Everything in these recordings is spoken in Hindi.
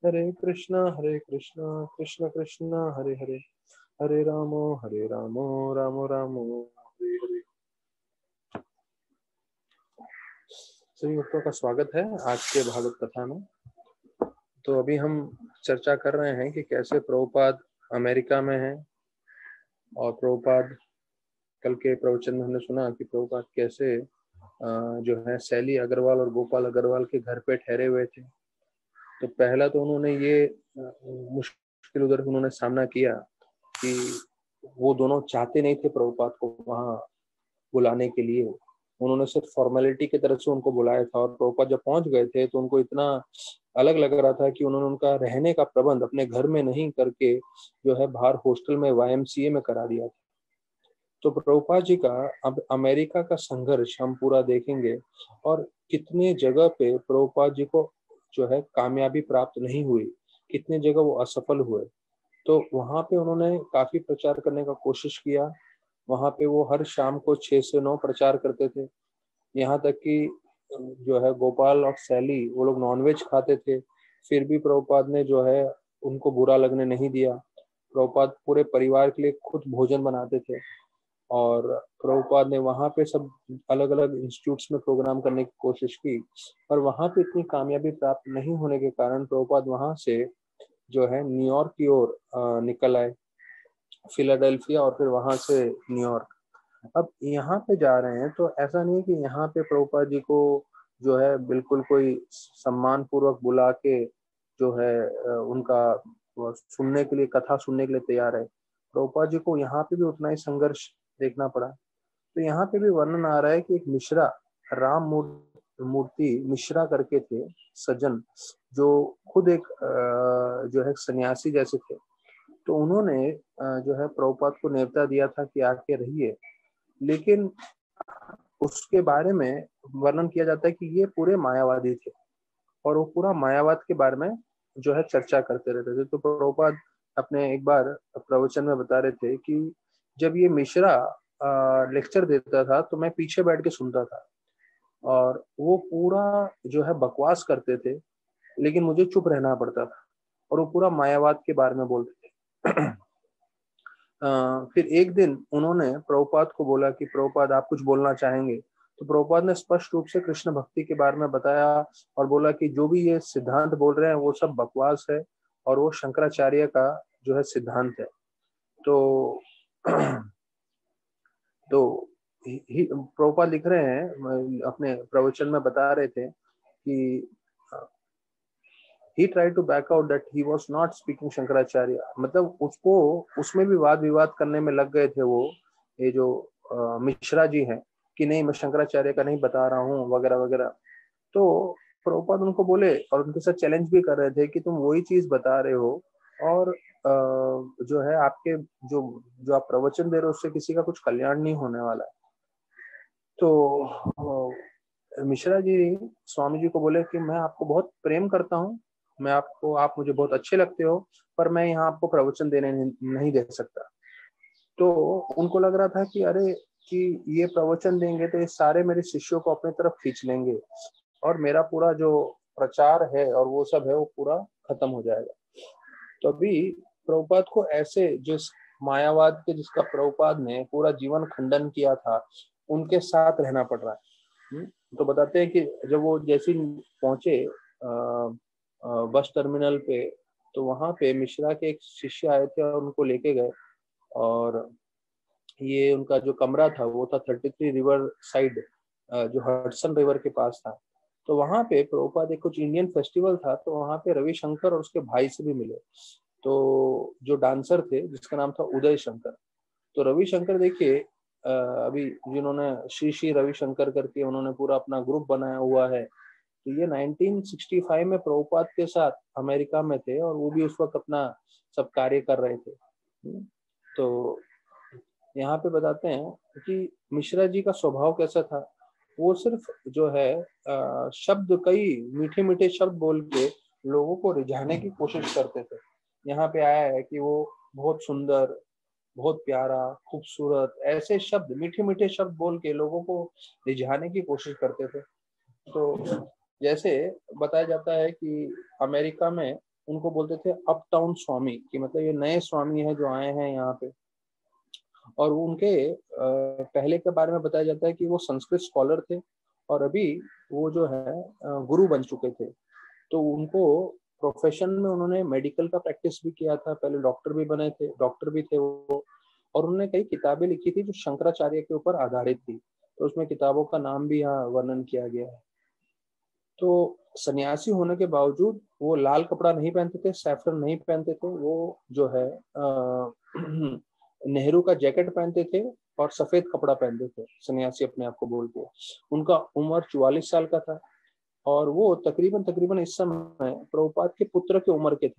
हरे कृष्णा कृष्ण कृष्ण हरे हरे, हरे रामो राम रामो हरे हरे। सभी भक्तों का स्वागत है आज के भागवत कथा में। तो अभी हम चर्चा कर रहे हैं कि कैसे प्रभुपाद अमेरिका में हैं, और प्रभुपाद कल के प्रवचन में हमने सुना कि प्रभुपाद कैसे जो है सैली अग्रवाल और गोपाल अग्रवाल के घर पे ठहरे हुए थे। तो पहला तो उन्होंने ये मुश्किल उधर उन्होंने सामना किया कि वो दोनों चाहते नहीं थे प्रभुपाद को वहां बुलाने के लिए। उन्होंने सिर्फ फॉर्मेलिटी की तरफ से उनको बुलाया था, और प्रभुपाद जब पहुंच गए थे तो उनको इतना अलग लग रहा था कि उन्होंने उनका रहने का प्रबंध अपने घर में नहीं करके जो है बाहर हॉस्टल में YMCA में करा दिया था। तो प्रभुपाद जी का अब अमेरिका का संघर्ष हम पूरा देखेंगे, और कितने जगह पे प्रभुपाद जी को जो है कामयाबी प्राप्त नहीं हुई, कितने जगह वो असफल हुए। तो वहां पे उन्होंने काफी प्रचार करने का कोशिश किया। वहां पे वो हर शाम को 6 से 9 प्रचार करते थे। यहाँ तक कि जो है गोपाल और सैली वो लोग नॉनवेज खाते थे, फिर भी प्रभुपाद ने जो है उनको बुरा लगने नहीं दिया। प्रभुपाद पूरे परिवार के लिए खुद भोजन बनाते थे, और प्रभुपाद ने वहां पे सब अलग अलग इंस्टीट्यूट्स में प्रोग्राम करने की कोशिश की, पर वहां पे इतनी कामयाबी प्राप्त नहीं होने के कारण प्रभुपाद वहां से जो है न्यूयॉर्क की ओर निकल आए, फिलाडेल्फिया और फिर वहां से न्यूयॉर्क। अब यहाँ पे जा रहे हैं तो ऐसा नहीं कि यहाँ पे प्रभुपाद जी को जो है बिल्कुल कोई सम्मान पूर्वक बुला के जो है उनका सुनने के लिए, कथा सुनने के लिए तैयार है। प्रभुपाद जी को यहाँ पे भी उतना ही संघर्ष देखना पड़ा। तो यहाँ पे भी वर्णन आ रहा है कि एक मिश्रा, राम मूर्ति मिश्रा करके थे सज्जन, जो खुद एक जो है सन्यासी जैसे थे। तो उन्होंने जो है प्रभुपाद को न्योता दिया था कि आके रहिए, लेकिन उसके बारे में वर्णन किया जाता है कि ये पूरे मायावादी थे, और वो पूरा मायावाद के बारे में जो है चर्चा करते रहते थे। तो प्रभुपाद अपने एक बार प्रवचन में बता रहे थे कि जब ये मिश्रा लेक्चर देता था तो मैं पीछे बैठ के सुनता था, और वो पूरा जो है बकवास करते थे, लेकिन मुझे चुप रहना पड़ता था, और वो पूरा मायावाद के बारे में बोलते थे। फिर एक दिन उन्होंने प्रभुपाद को बोला कि प्रभुपाद आप कुछ बोलना चाहेंगे। तो प्रभुपाद ने स्पष्ट रूप से कृष्ण भक्ति के बारे में बताया, और बोला कि जो भी ये सिद्धांत बोल रहे हैं वो सब बकवास है, और वो शंकराचार्य का जो है सिद्धांत है। तो तो प्रभुपाद लिख रहे हैं, अपने प्रवचन में बता रहे थे कि he tried to back out that he was not speaking Shankaracharya. मतलब उसको उसमें भी वाद विवाद करने में लग गए थे वो, ये जो मिश्रा जी हैं, कि नहीं मैं शंकराचार्य का नहीं बता रहा हूँ वगैरह वगैरह। तो प्रभुपाद उनको बोले और उनके साथ चैलेंज भी कर रहे थे कि तुम वही चीज बता रहे हो, और जो है आपके जो जो आप प्रवचन दे रहे हो उससे किसी का कुछ कल्याण नहीं होने वाला है। तो मिश्रा जी स्वामी जी को बोले कि मैं आपको बहुत प्रेम करता हूँ, मैं आपको, आप मुझे बहुत अच्छे लगते हो, पर मैं यहाँ आपको प्रवचन देने नहीं दे सकता। तो उनको लग रहा था कि अरे, कि ये प्रवचन देंगे तो ये सारे मेरे शिष्यों को अपनी तरफ खींच लेंगे, और मेरा पूरा जो प्रचार है और वो सब है वो पूरा खत्म हो जाएगा। तो अभी प्रभुपाद को ऐसे जिस मायावाद के जिसका प्रभुपाद ने पूरा जीवन खंडन किया था, उनके साथ रहना पड़ रहा है। तो बताते हैं कि जब वो जैसे पहुंचे बस टर्मिनल पे, तो वहां पे मिश्रा के एक शिष्य आए थे और उनको लेके गए, और ये उनका जो कमरा था वो था 33 रिवर साइड, जो हडसन रिवर के पास था। तो वहां पे प्रभुपाद एक कुछ इंडियन फेस्टिवल था, तो वहां पे रविशंकर और उसके भाई से भी मिले। तो जो डांसर थे जिसका नाम था उदय शंकर। तो रविशंकर देखिए, अभी जिन्होंने श्री श्री रविशंकर करके उन्होंने पूरा अपना ग्रुप बनाया हुआ है। तो ये 1965 में प्रभुपाद के साथ अमेरिका में थे, और वो भी उस वक्त अपना सब कार्य कर रहे थे। तो यहाँ पे बताते हैं कि मिश्रा जी का स्वभाव कैसा था। वो सिर्फ जो है शब्द, कई मीठे मीठे शब्द बोल के लोगों को रिझाने की कोशिश करते थे। यहाँ पे आया है कि वो बहुत सुंदर, बहुत प्यारा, खूबसूरत, ऐसे शब्द, मीठे मीठे शब्द बोल के लोगों को रिझाने की कोशिश करते थे। तो जैसे बताया जाता है कि अमेरिका में उनको बोलते थे अप टाउन स्वामी, कि मतलब ये नए स्वामी है जो आए हैं यहाँ पे। और वो उनके पहले के बारे में बताया जाता है कि वो संस्कृत स्कॉलर थे और अभी वो जो है गुरु बन चुके थे। तो उनको प्रोफेशन में उन्होंने मेडिकल का प्रैक्टिस भी किया था, पहले डॉक्टर भी बने थे, डॉक्टर भी थे वो। और उन्होंने कई किताबें लिखी थी जो शंकराचार्य के ऊपर आधारित थी, तो उसमें किताबों का नाम भी यहाँ वर्णन किया गया है। तो सन्यासी होने के बावजूद वो लाल कपड़ा नहीं पहनते थे, सैफरन नहीं पहनते थे, वो जो है नेहरू का जैकेट पहनते थे और सफेद कपड़ा पहनते थे, सन्यासी अपने आप को बोलते हैं। उनका उम्र 44 साल का था और वो तकरीबन तकरीबन इस समय प्रभुपाद के पुत्र के उम्र के थे।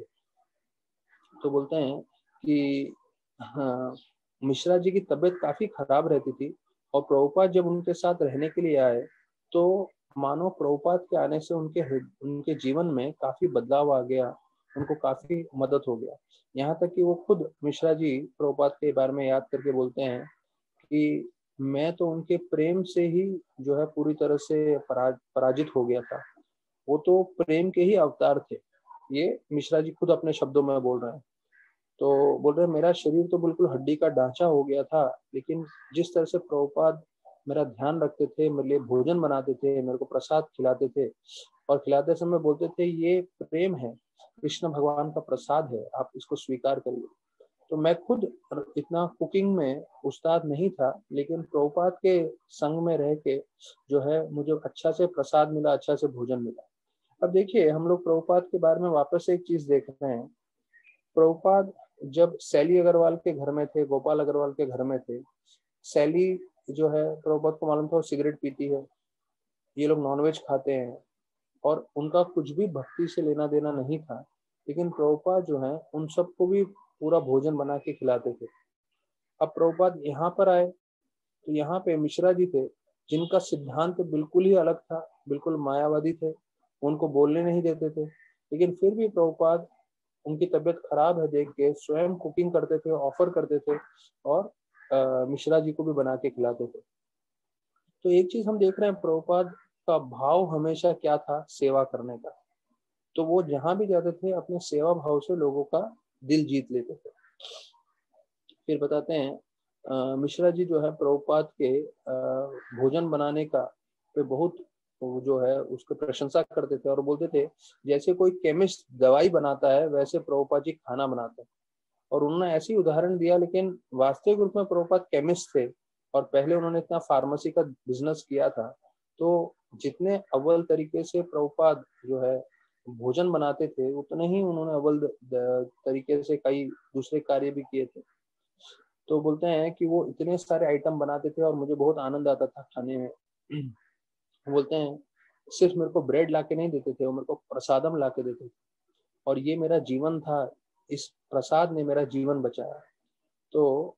तो बोलते हैं कि हाँ, मिश्रा जी की तबीयत काफी खराब रहती थी और प्रभुपाद जब उनके साथ रहने के लिए आए तो मानो प्रभुपाद के आने से उनके जीवन में काफी बदलाव आ गया, उनको काफी मदद हो गया। यहाँ तक कि वो खुद मिश्रा जी प्रभुपाद के बारे में याद करके बोलते हैं कि मैं तो उनके प्रेम से ही जो है पूरी तरह से पराजित हो गया था, वो तो प्रेम के ही अवतार थे। ये मिश्रा जी खुद अपने शब्दों में बोल रहे हैं। तो बोल रहे मेरा शरीर तो बिल्कुल हड्डी का ढांचा हो गया था, लेकिन जिस तरह से प्रभुपाद मेरा ध्यान रखते थे, मेरे लिए भोजन बनाते थे, मेरे को प्रसाद खिलाते थे और खिलाते समय बोलते थे ये प्रेम है, कृष्ण भगवान का प्रसाद है, आप इसको स्वीकार करिए। तो मैं खुद इतना कुकिंग में उस्ताद नहीं था, लेकिन प्रभुपाद के संग में रह के जो है मुझे अच्छा से प्रसाद मिला, अच्छा से भोजन मिला। अब देखिए हम लोग प्रभुपाद के बारे में वापस से एक चीज देख रहे हैं। प्रभुपाद जब सैली अग्रवाल के घर में थे, गोपाल अग्रवाल के घर में थे, सैली जो है प्रभुपाद को मालूम था वो सिगरेट पीती है, ये लोग नॉनवेज खाते हैं और उनका कुछ भी भक्ति से लेना देना नहीं था, लेकिन प्रभुपाद जो है उन सबको भी पूरा भोजन बना के खिलाते थे। अब प्रभुपाद यहाँ पर आए तो यहाँ पे मिश्रा जी थे जिनका सिद्धांत बिल्कुल ही अलग था, बिल्कुल मायावादी थे, उनको बोलने नहीं देते थे, लेकिन फिर भी प्रभुपाद उनकी तबीयत खराब है देख के स्वयं कुकिंग करते थे, ऑफर करते थे और मिश्रा जी को भी बना के खिलाते थे। तो एक चीज हम देख रहे हैं, प्रभुपाद का भाव हमेशा क्या था, सेवा करने का। तो वो जहां भी जाते थे अपने सेवा भाव से लोगों का दिल जीत लेते थे। फिर बताते हैं मिश्रा जी जो है प्रभुपाद के भोजन बनाने का पे बहुत वो जो है उसकी प्रशंसा करते थे और बोलते थे जैसे कोई केमिस्ट दवाई बनाता है वैसे प्रभुपाद जी खाना बनाते हैं। और उन्होंने ऐसी उदाहरण दिया, लेकिन वास्तविक रूप में प्रभुपाद केमिस्ट थे और पहले उन्होंने इतना फार्मेसी का बिजनेस किया था। तो जितने अव्वल तरीके से प्रभुपाद जो है भोजन बनाते थे उतने ही उन्होंने अव्वल तरीके से कई दूसरे कार्य भी किए थे। तो बोलते हैं कि वो इतने सारे आइटम बनाते थे और मुझे बहुत आनंद आता था खाने में। बोलते हैं सिर्फ मेरे को ब्रेड लाके नहीं देते थे, वो मेरे को प्रसादम लाके देते थे और ये मेरा जीवन था, इस प्रसाद ने मेरा जीवन बचाया। तो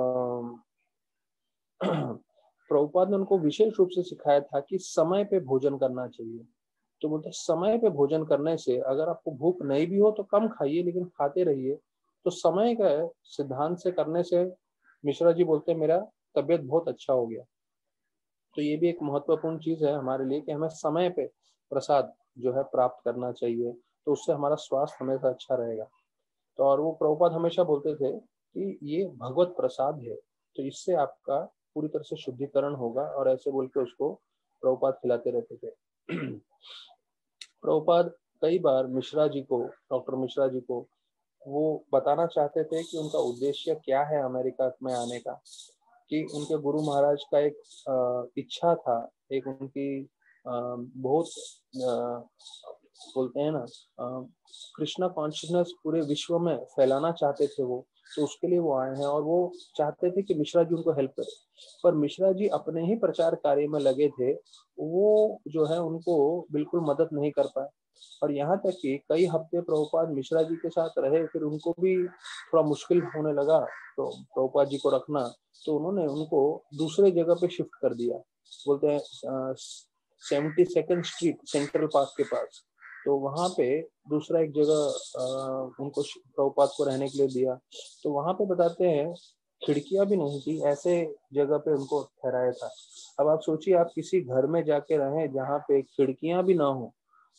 प्रभुपाद ने उनको विशेष रूप से सिखाया था कि समय पे भोजन करना चाहिए। तो बोलते समय पे भोजन करने से अगर आपको भूख नहीं भी हो तो कम खाइए, लेकिन खाते रहिए। तो समय का सिद्धांत से करने से मिश्रा जी बोलते हैं मेरा तबीयत बहुत अच्छा हो गया। तो ये भी एक महत्वपूर्ण चीज है हमारे लिए कि हमें समय पे प्रसाद जो है प्राप्त करना चाहिए, तो उससे हमारा स्वास्थ्य हमेशा अच्छा रहेगा। तो और वो प्रभुपाद हमेशा बोलते थे कि ये भगवत प्रसाद है, तो इससे आपका पूरी तरह से शुद्धिकरण होगा, और ऐसे बोल के उसको प्रभुपाद खिलाते रहते थे। प्रभुपाद कई बार मिश्रा जी को, डॉक्टर मिश्रा जी को वो बताना चाहते थे कि उनका उद्देश्य क्या है अमेरिका में आने का, कि उनके गुरु महाराज का एक इच्छा था, एक उनकी बहुत बोलते हैं ना कृष्णा कॉन्शियसनेस पूरे विश्व में फैलाना चाहते थे वो। तो उसके लिए वो आए हैं और वो चाहते थे कि मिश्रा जी उनको हेल्प करे, पर मिश्रा जी अपने ही प्रचार कार्य में लगे थे, वो जो है उनको बिल्कुल मदद नहीं कर पाए। और यहाँ तक कि कई हफ्ते प्रभुपाद मिश्रा जी के साथ रहे, फिर उनको भी थोड़ा मुश्किल होने लगा तो प्रभुपाद जी को रखना, तो उन्होंने उनको दूसरे जगह पे शिफ्ट कर दिया। बोलते हैं 72nd स्ट्रीट सेंट्रल पार्क के पास, तो वहां पे दूसरा एक जगह उनको प्रभुपाद को रहने के लिए दिया। तो वहां पे बताते हैं खिड़कियां भी नहीं थी, ऐसे जगह पे उनको ठहराया था। अब आप सोचिए आप किसी घर में जाके रहें जहाँ पे खिड़कियां भी ना हो,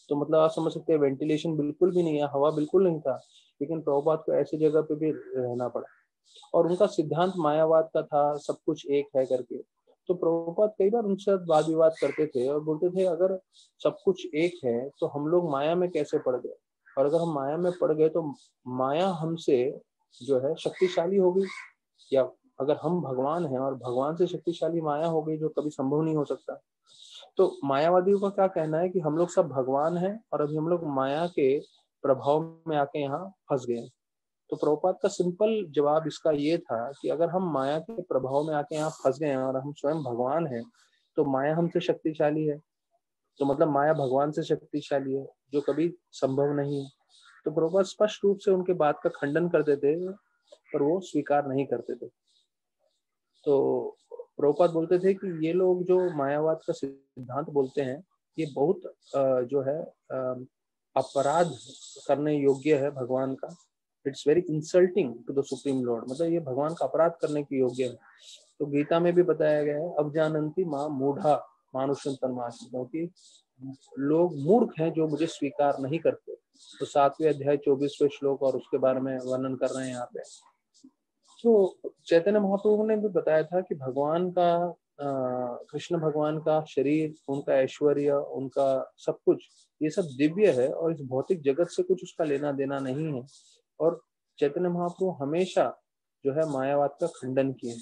तो मतलब आप समझ सकते हैं वेंटिलेशन बिल्कुल भी नहीं है, हवा बिल्कुल नहीं था, लेकिन प्रभुपाद को ऐसी जगह पे भी रहना पड़ा। और उनका सिद्धांत मायावाद का था, सब कुछ एक है करके। तो प्रभुपाद कई बार उनसे वाद विवाद करते थे और बोलते थे अगर सब कुछ एक है तो हम लोग माया में कैसे पड़ गए, और अगर हम माया में पड़ गए तो माया हमसे जो है शक्तिशाली होगी, या अगर हम भगवान हैं और भगवान से शक्तिशाली माया हो गई, जो कभी संभव नहीं हो सकता। तो मायावादियों का क्या कहना है कि हम लोग सब भगवान हैं और अभी हम लोग माया के प्रभाव में आके यहाँ फंस गए। तो प्रभुपाद का सिंपल जवाब इसका ये था कि अगर हम माया के प्रभाव में आके यहाँ फंस गए हैं और हम स्वयं भगवान हैं, तो माया हमसे शक्तिशाली है, तो मतलब माया भगवान से शक्तिशाली है, जो कभी संभव नहीं है। तो प्रभुपाद स्पष्ट रूप से उनके बात का खंडन करते थे, पर वो स्वीकार नहीं करते थे। तो प्रभुपाद बोलते थे कि ये लोग जो मायावाद का सिद्धांत बोलते हैं, ये बहुत जो है अपराध करने योग्य है भगवान का। It's very insulting to the supreme lord, मतलब ये भगवान का अपराध करने के योग्य है। तो गीता में भी बताया गया है, अब जानंती माँ मूढ़ा मानुषम तन्मासी, क्योंकि लोग मूर्ख हैं जो मुझे स्वीकार नहीं करते। तो 7वें अध्याय 24वें श्लोक और उसके बारे में वर्णन कर रहे हैं यहाँ पे। तो चैतन्य महाप्रभु ने भी बताया था कि भगवान का कृष्ण भगवान का शरीर, उनका ऐश्वर्य, उनका सब कुछ, ये सब दिव्य है और इस भौतिक जगत से कुछ उसका लेना देना नहीं है। और चैतन्य महाप्रभु हमेशा जो है मायावाद का खंडन किए।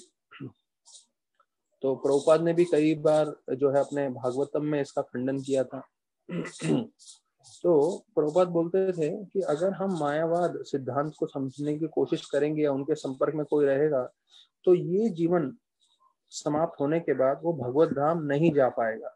तो प्रभुपाद ने भी कई बार जो है अपने भागवतम में इसका खंडन किया था। तो प्रभुपाद बोलते थे कि अगर हम मायावाद सिद्धांत को समझने की कोशिश करेंगे या उनके संपर्क में कोई रहेगा, तो ये जीवन समाप्त होने के बाद वो भगवत धाम नहीं जा पाएगा।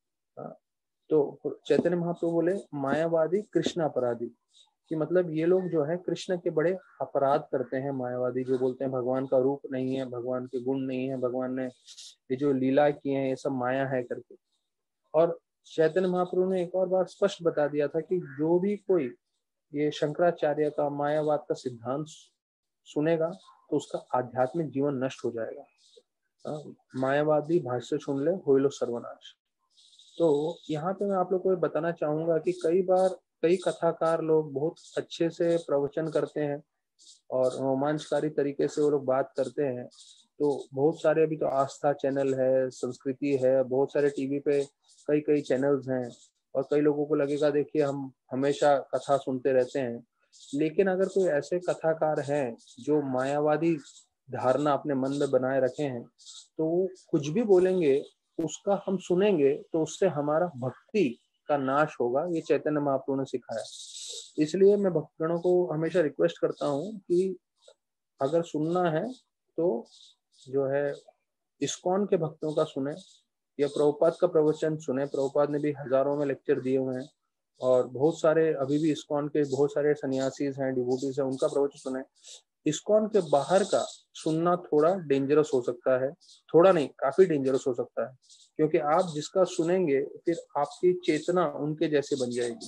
तो चैतन्य महाप्रभु बोले मायावादी कृष्ण अपराधी, कि मतलब ये लोग जो है कृष्ण के बड़े अपराध करते हैं। मायावादी जो बोलते हैं भगवान का रूप नहीं है, भगवान के गुण नहीं है, भगवान ने ये जो लीला किए हैं ये सब माया है करके। और चैतन्य महाप्रभु ने एक और बार स्पष्ट बता दिया था कि जो भी कोई ये शंकराचार्य का मायावाद का सिद्धांत सुनेगा तो उसका आध्यात्मिक जीवन नष्ट हो जाएगा। मायावादी भाष्य सुन ले हो लो सर्वनाश। तो यहाँ पे मैं आप लोग को बताना चाहूंगा कि कई बार कई कथाकार लोग बहुत अच्छे से प्रवचन करते हैं और रोमांचकारी तरीके से वो लोग बात करते हैं। तो बहुत सारे अभी तो आस्था चैनल है, संस्कृति है, बहुत सारे टीवी पे कई कई चैनल्स हैं, और कई लोगों को लगेगा देखिए हम हमेशा कथा सुनते रहते हैं। लेकिन अगर कोई ऐसे कथाकार हैं जो मायावादी धारणा अपने मन में बनाए रखे हैं, तो वो कुछ भी बोलेंगे उसका हम सुनेंगे तो उससे हमारा भक्ति का नाश होगा। ये चैतन्य महाप्रभु ने सिखाया। इसलिए मैं भक्तगणों को हमेशा रिक्वेस्ट करता हूँ कि अगर सुनना है तो जो है इस्कॉन के भक्तों का सुने या प्रभुपाद का प्रवचन सुने। प्रभुपाद ने भी हजारों में लेक्चर दिए हुए हैं, और बहुत सारे अभी भी इस्कॉन के बहुत सारे सन्यासीज हैं, डिवोटीज हैं, उनका प्रवचन सुने। इस्कॉन के बाहर का सुनना थोड़ा डेंजरस हो सकता है, थोड़ा नहीं काफी डेंजरस हो सकता है, क्योंकि आप जिसका सुनेंगे फिर आपकी चेतना उनके जैसे बन जाएगी।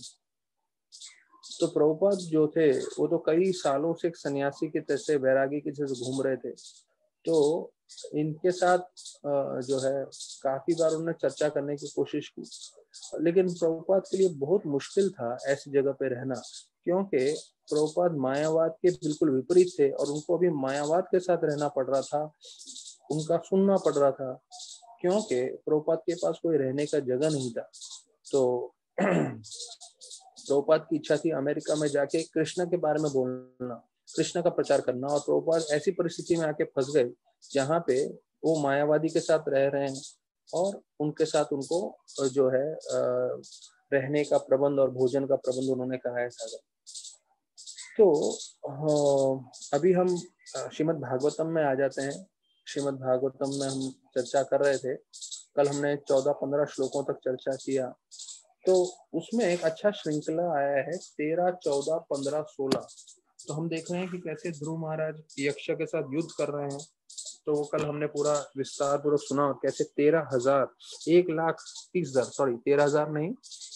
तो प्रभुपाद जो थे वो तो कई सालों से एक सन्यासी के जैसे, वैरागी के जैसे घूम रहे थे। तो इनके साथ जो है काफी बार उन्होंने चर्चा करने की कोशिश की, लेकिन प्रभुपाद के लिए बहुत मुश्किल था ऐसी जगह पे रहना, क्योंकि प्रभुपाद मायावाद के बिल्कुल विपरीत थे और उनको अभी मायावाद के साथ रहना पड़ रहा था, उनका सुनना पड़ रहा था, क्योंकि प्रभुपाद के पास कोई रहने का जगह नहीं था। तो प्रभुपाद की इच्छा थी अमेरिका में जाके कृष्ण के बारे में बोलना, कृष्ण का प्रचार करना, और प्रभुपाद ऐसी परिस्थिति में आके फंस गए जहाँ पे वो मायावादी के साथ रह रहे हैं और उनके साथ उनको जो है रहने का प्रबंध और भोजन का प्रबंध उन्होंने कराया था। तो अभी हम श्रीमद् भागवतम में आ जाते हैं। श्रीमद् भागवतम में हम चर्चा कर रहे थे, कल हमने 14-15 श्लोकों तक चर्चा किया। तो उसमें एक अच्छा श्रृंखला आया है 13, 14, 15, 16। तो हम देख रहे हैं कि कैसे ध्रुव महाराज यक्ष के साथ युद्ध कर रहे हैं। तो वो कल हमने पूरा विस्तार पूर्वक सुना, और कैसे 13,000 1,30,000 सॉरी 13,000 नहीं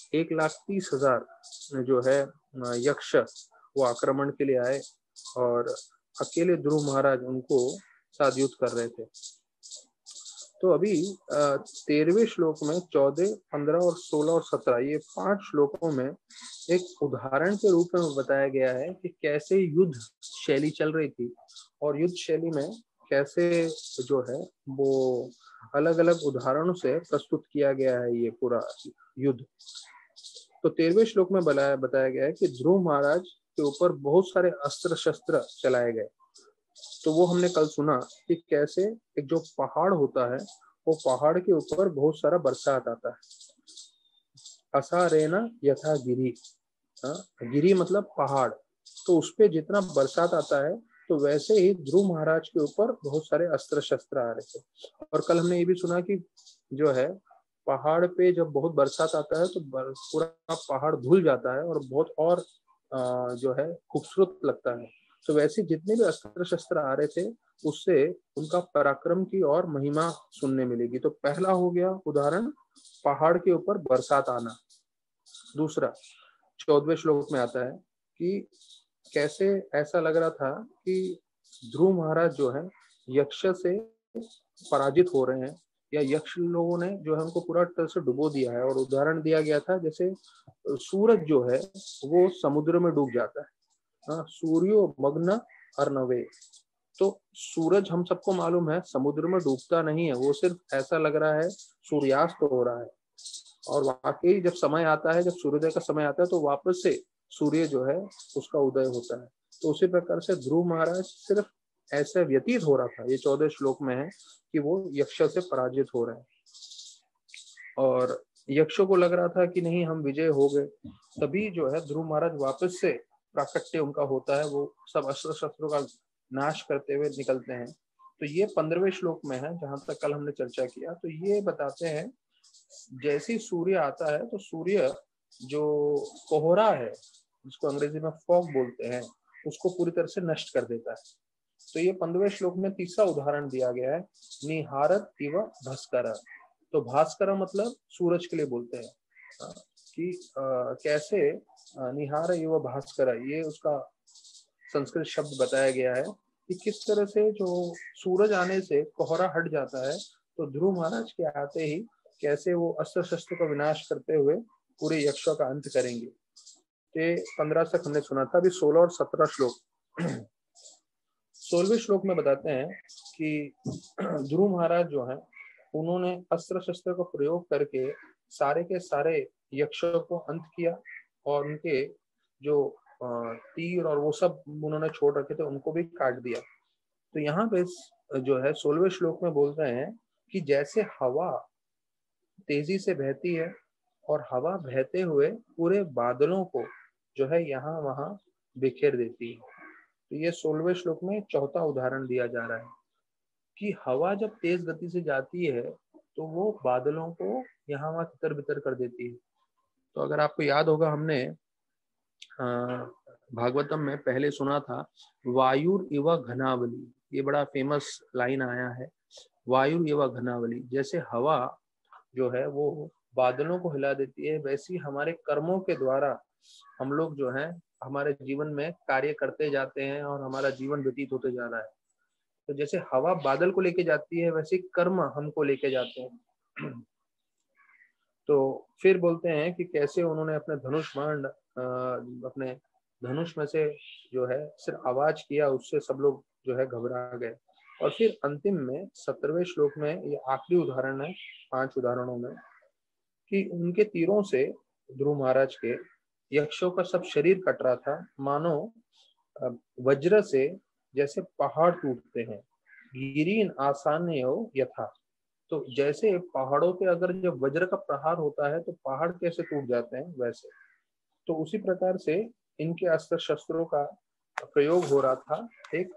1,30,000 जो है यक्ष वो आक्रमण के लिए आए और अकेले ध्रुव महाराज उनको साथ युद्ध कर रहे थे। तो अभी 13वें श्लोक में 14, 15 और 16 और 17 ये 5 श्लोकों में एक उदाहरण के रूप में बताया गया है कि कैसे युद्ध शैली चल रही थी और युद्ध शैली में कैसे जो है वो अलग अलग उदाहरणों से प्रस्तुत किया गया है ये पूरा युद्ध। तो 13वें श्लोक में बताया गया है कि ध्रुव महाराज के ऊपर बहुत सारे अस्त्र शस्त्र चलाए गए। तो वो हमने कल सुना कि कैसे एक जो पहाड़ होता है वो पहाड़ के ऊपर बहुत सारा बरसात आता है। असारेना यथा गिरी, गिरी मतलब पहाड़, तो उस पे जितना बरसात आता है तो वैसे ही ध्रुव महाराज के ऊपर बहुत सारे अस्त्र शस्त्र आ रहे थे। और कल हमने ये भी सुना कि जो है पहाड़ पे जब बहुत बरसात आता है तो पूरा पहाड़ धुल जाता है और बहुत और जो है खूबसूरत लगता है। तो वैसे जितने भी अस्त्र शस्त्र आ रहे थे उससे उनका पराक्रम की और महिमा सुनने मिलेगी। तो पहला हो गया उदाहरण पहाड़ के ऊपर बरसात आना। दूसरा 14वें श्लोक में आता है कि कैसे ऐसा लग रहा था कि ध्रुव महाराज जो है यक्ष से पराजित हो रहे हैं या यक्ष लोगों ने जो है उनको पूरा तरह से डुबो दिया है। और उदाहरण दिया गया था जैसे सूरज जो है वो समुद्र में डूब जाता है, सूर्यो मग्न अर्णवे। तो सूरज हम सबको मालूम है समुद्र में डूबता नहीं है, वो सिर्फ ऐसा लग रहा है सूर्यास्त हो रहा है। और वाकई जब समय आता है, जब सूर्योदय का समय आता है तो वापस से सूर्य जो है उसका उदय होता है। तो उसी प्रकार से ध्रुव महाराज सिर्फ ऐसे व्यतीत हो रहा था, ये 14 श्लोक में है कि वो यक्ष से पराजित हो रहे हैं और यक्षों को लग रहा था कि नहीं हम विजय हो गए। तभी जो है ध्रुव महाराज वापस से प्राकट्य उनका होता है, वो सब अस्त्र शस्त्रों का नाश करते हुए निकलते हैं। तो ये 15वें श्लोक में है जहां तक कल हमने चर्चा किया। तो ये बताते हैं जैसे सूर्य आता है तो सूर्य जो कोहरा है जिसको अंग्रेजी में फॉग बोलते हैं उसको पूरी तरह से नष्ट कर देता है। तो ये 15वें श्लोक में तीसरा उदाहरण दिया गया है, निहारत इव भास्कर। तो भास्कर मतलब सूरज के लिए बोलते हैं कि कैसे निहार इव भास्कर, ये उसका संस्कृत शब्द बताया गया है कि किस तरह से जो सूरज आने से कोहरा हट जाता है तो ध्रुव महाराज के आते ही कैसे वो अस्त्र शस्त्र का विनाश करते हुए पूरे यक्षों का अंत करेंगे। ये 15 तक हमने सुना था। अभी 16 और 17 श्लोक 16वें श्लोक में बताते हैं कि ध्रुव महाराज जो है उन्होंने अस्त्र शस्त्र का प्रयोग करके सारे के सारे यक्षों को अंत किया और उनके जो तीर और वो सब उन्होंने छोड़ रखे थे उनको भी काट दिया। तो यहाँ पे जो है 16वें श्लोक में बोल रहे हैं कि जैसे हवा तेजी से बहती है और हवा बहते हुए पूरे बादलों को जो है यहाँ वहां बिखेर देती है। तो ये 16वें श्लोक में चौथा उदाहरण दिया जा रहा है कि हवा जब तेज गति से जाती है तो वो बादलों को यहाँ वहां तितर बितर कर देती है। तो अगर आपको याद होगा हमने भागवतम में पहले सुना था वायुर इव घनावली, ये बड़ा फेमस लाइन आया है, वायुर इव घनावली। जैसे हवा जो है वो बादलों को हिला देती है वैसी हमारे कर्मों के द्वारा हम लोग जो है हमारे जीवन में कार्य करते जाते हैं और हमारा जीवन व्यतीत होते जा रहा है। तो जैसे हवा बादल को लेके जाती है वैसे कर्म हमको लेके जाते हैं। तो फिर बोलते हैं कि कैसे उन्होंने अपने धनुष बाण अपने धनुष में से जो है सिर्फ आवाज किया उससे सब लोग जो है घबरा गए। और फिर अंतिम में 17वें श्लोक में ये आखिरी उदाहरण है 5 उदाहरणों में कि उनके तीरों से ध्रुव महाराज के यक्षों का सब शरीर कट रहा था, मानो वज्र से जैसे पहाड़ टूटते हैं, गिरीन आसान्यो यथा। तो जैसे पहाड़ों पे अगर जब वज्र का प्रहार होता है तो पहाड़ कैसे टूट जाते हैं वैसे, तो उसी प्रकार से इनके अस्त्र शस्त्रों का प्रयोग हो रहा था एक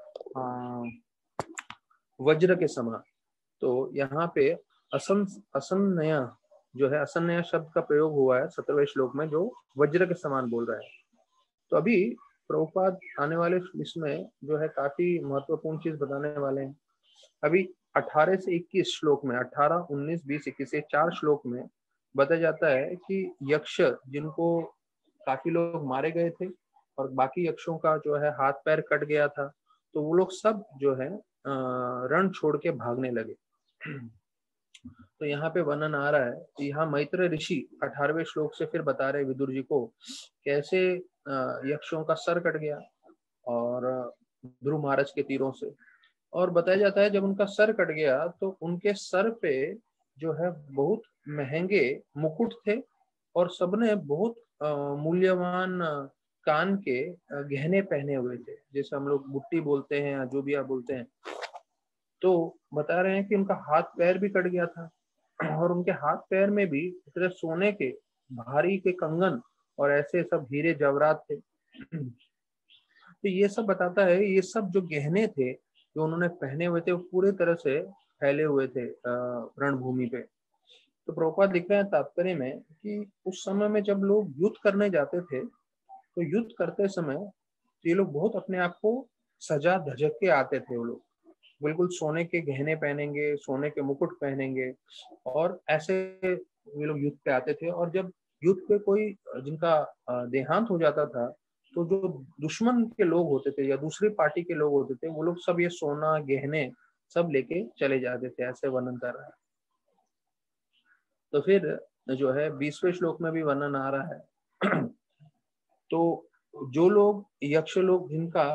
वज्र के समान। तो यहाँ पे असन्नया जो है, असन्नया शब्द का प्रयोग हुआ है 17वें श्लोक में जो वज्र के समान बोल रहा है। तो अभी प्रभुपाद आने वाले इसमें जो है काफी महत्वपूर्ण चीज बताने वाले हैं। अभी 18 से 21 श्लोक में 18, 19, 20, 21 4 श्लोक में बताया जाता है कि यक्ष जिनको काफी लोग मारे गए थे और बाकी यक्षों का जो है हाथ पैर कट गया था तो वो लोग सब जो है रण छोड़ के भागने लगे। तो यहाँ पे वर्णन आ रहा है कि यहाँ मैत्रेय ऋषि 18वें श्लोक से फिर बता रहे विदुर जी को कैसे यक्षों का सर कट गया और ध्रुव महाराज के तीरों से। और बताया जाता है जब उनका सर कट गया तो उनके सर पे जो है बहुत महंगे मुकुट थे और सबने बहुत मूल्यवान कान के गहने पहने हुए थे, जैसे हम लोग बुट्टी बोलते हैं या जो भी आप बोलते हैं। तो बता रहे हैं कि उनका हाथ पैर भी कट गया था और उनके हाथ पैर में भी इतने सोने के भारी के कंगन और ऐसे सब हीरे जवाहरात थे। तो ये सब बताता है, ये सब जो गहने थे जो उन्होंने पहने हुए थे वो पूरे तरह से फैले हुए थे रणभूमि पे। तो प्रभुपाद लिख रहे हैं तात्पर्य में कि उस समय में जब लोग युद्ध करने जाते थे तो युद्ध करते समय ये लोग बहुत अपने आप को सजा धजक के आते थे। वो लोग बिल्कुल सोने के गहने पहनेंगे, सोने के मुकुट पहनेंगे और ऐसे ये लोग युद्ध पे आते थे। और जब युद्ध पे कोई जिनका देहांत हो जाता था तो जो दुश्मन के लोग होते थे या दूसरी पार्टी के लोग होते थे वो लोग सब ये सोना गहने सब लेके चले जाते थे, ऐसे वर्णन कर रहा है। तो फिर जो है 20वें श्लोक में भी वर्णन आ रहा है तो जो लोग यक्ष लोग जिनका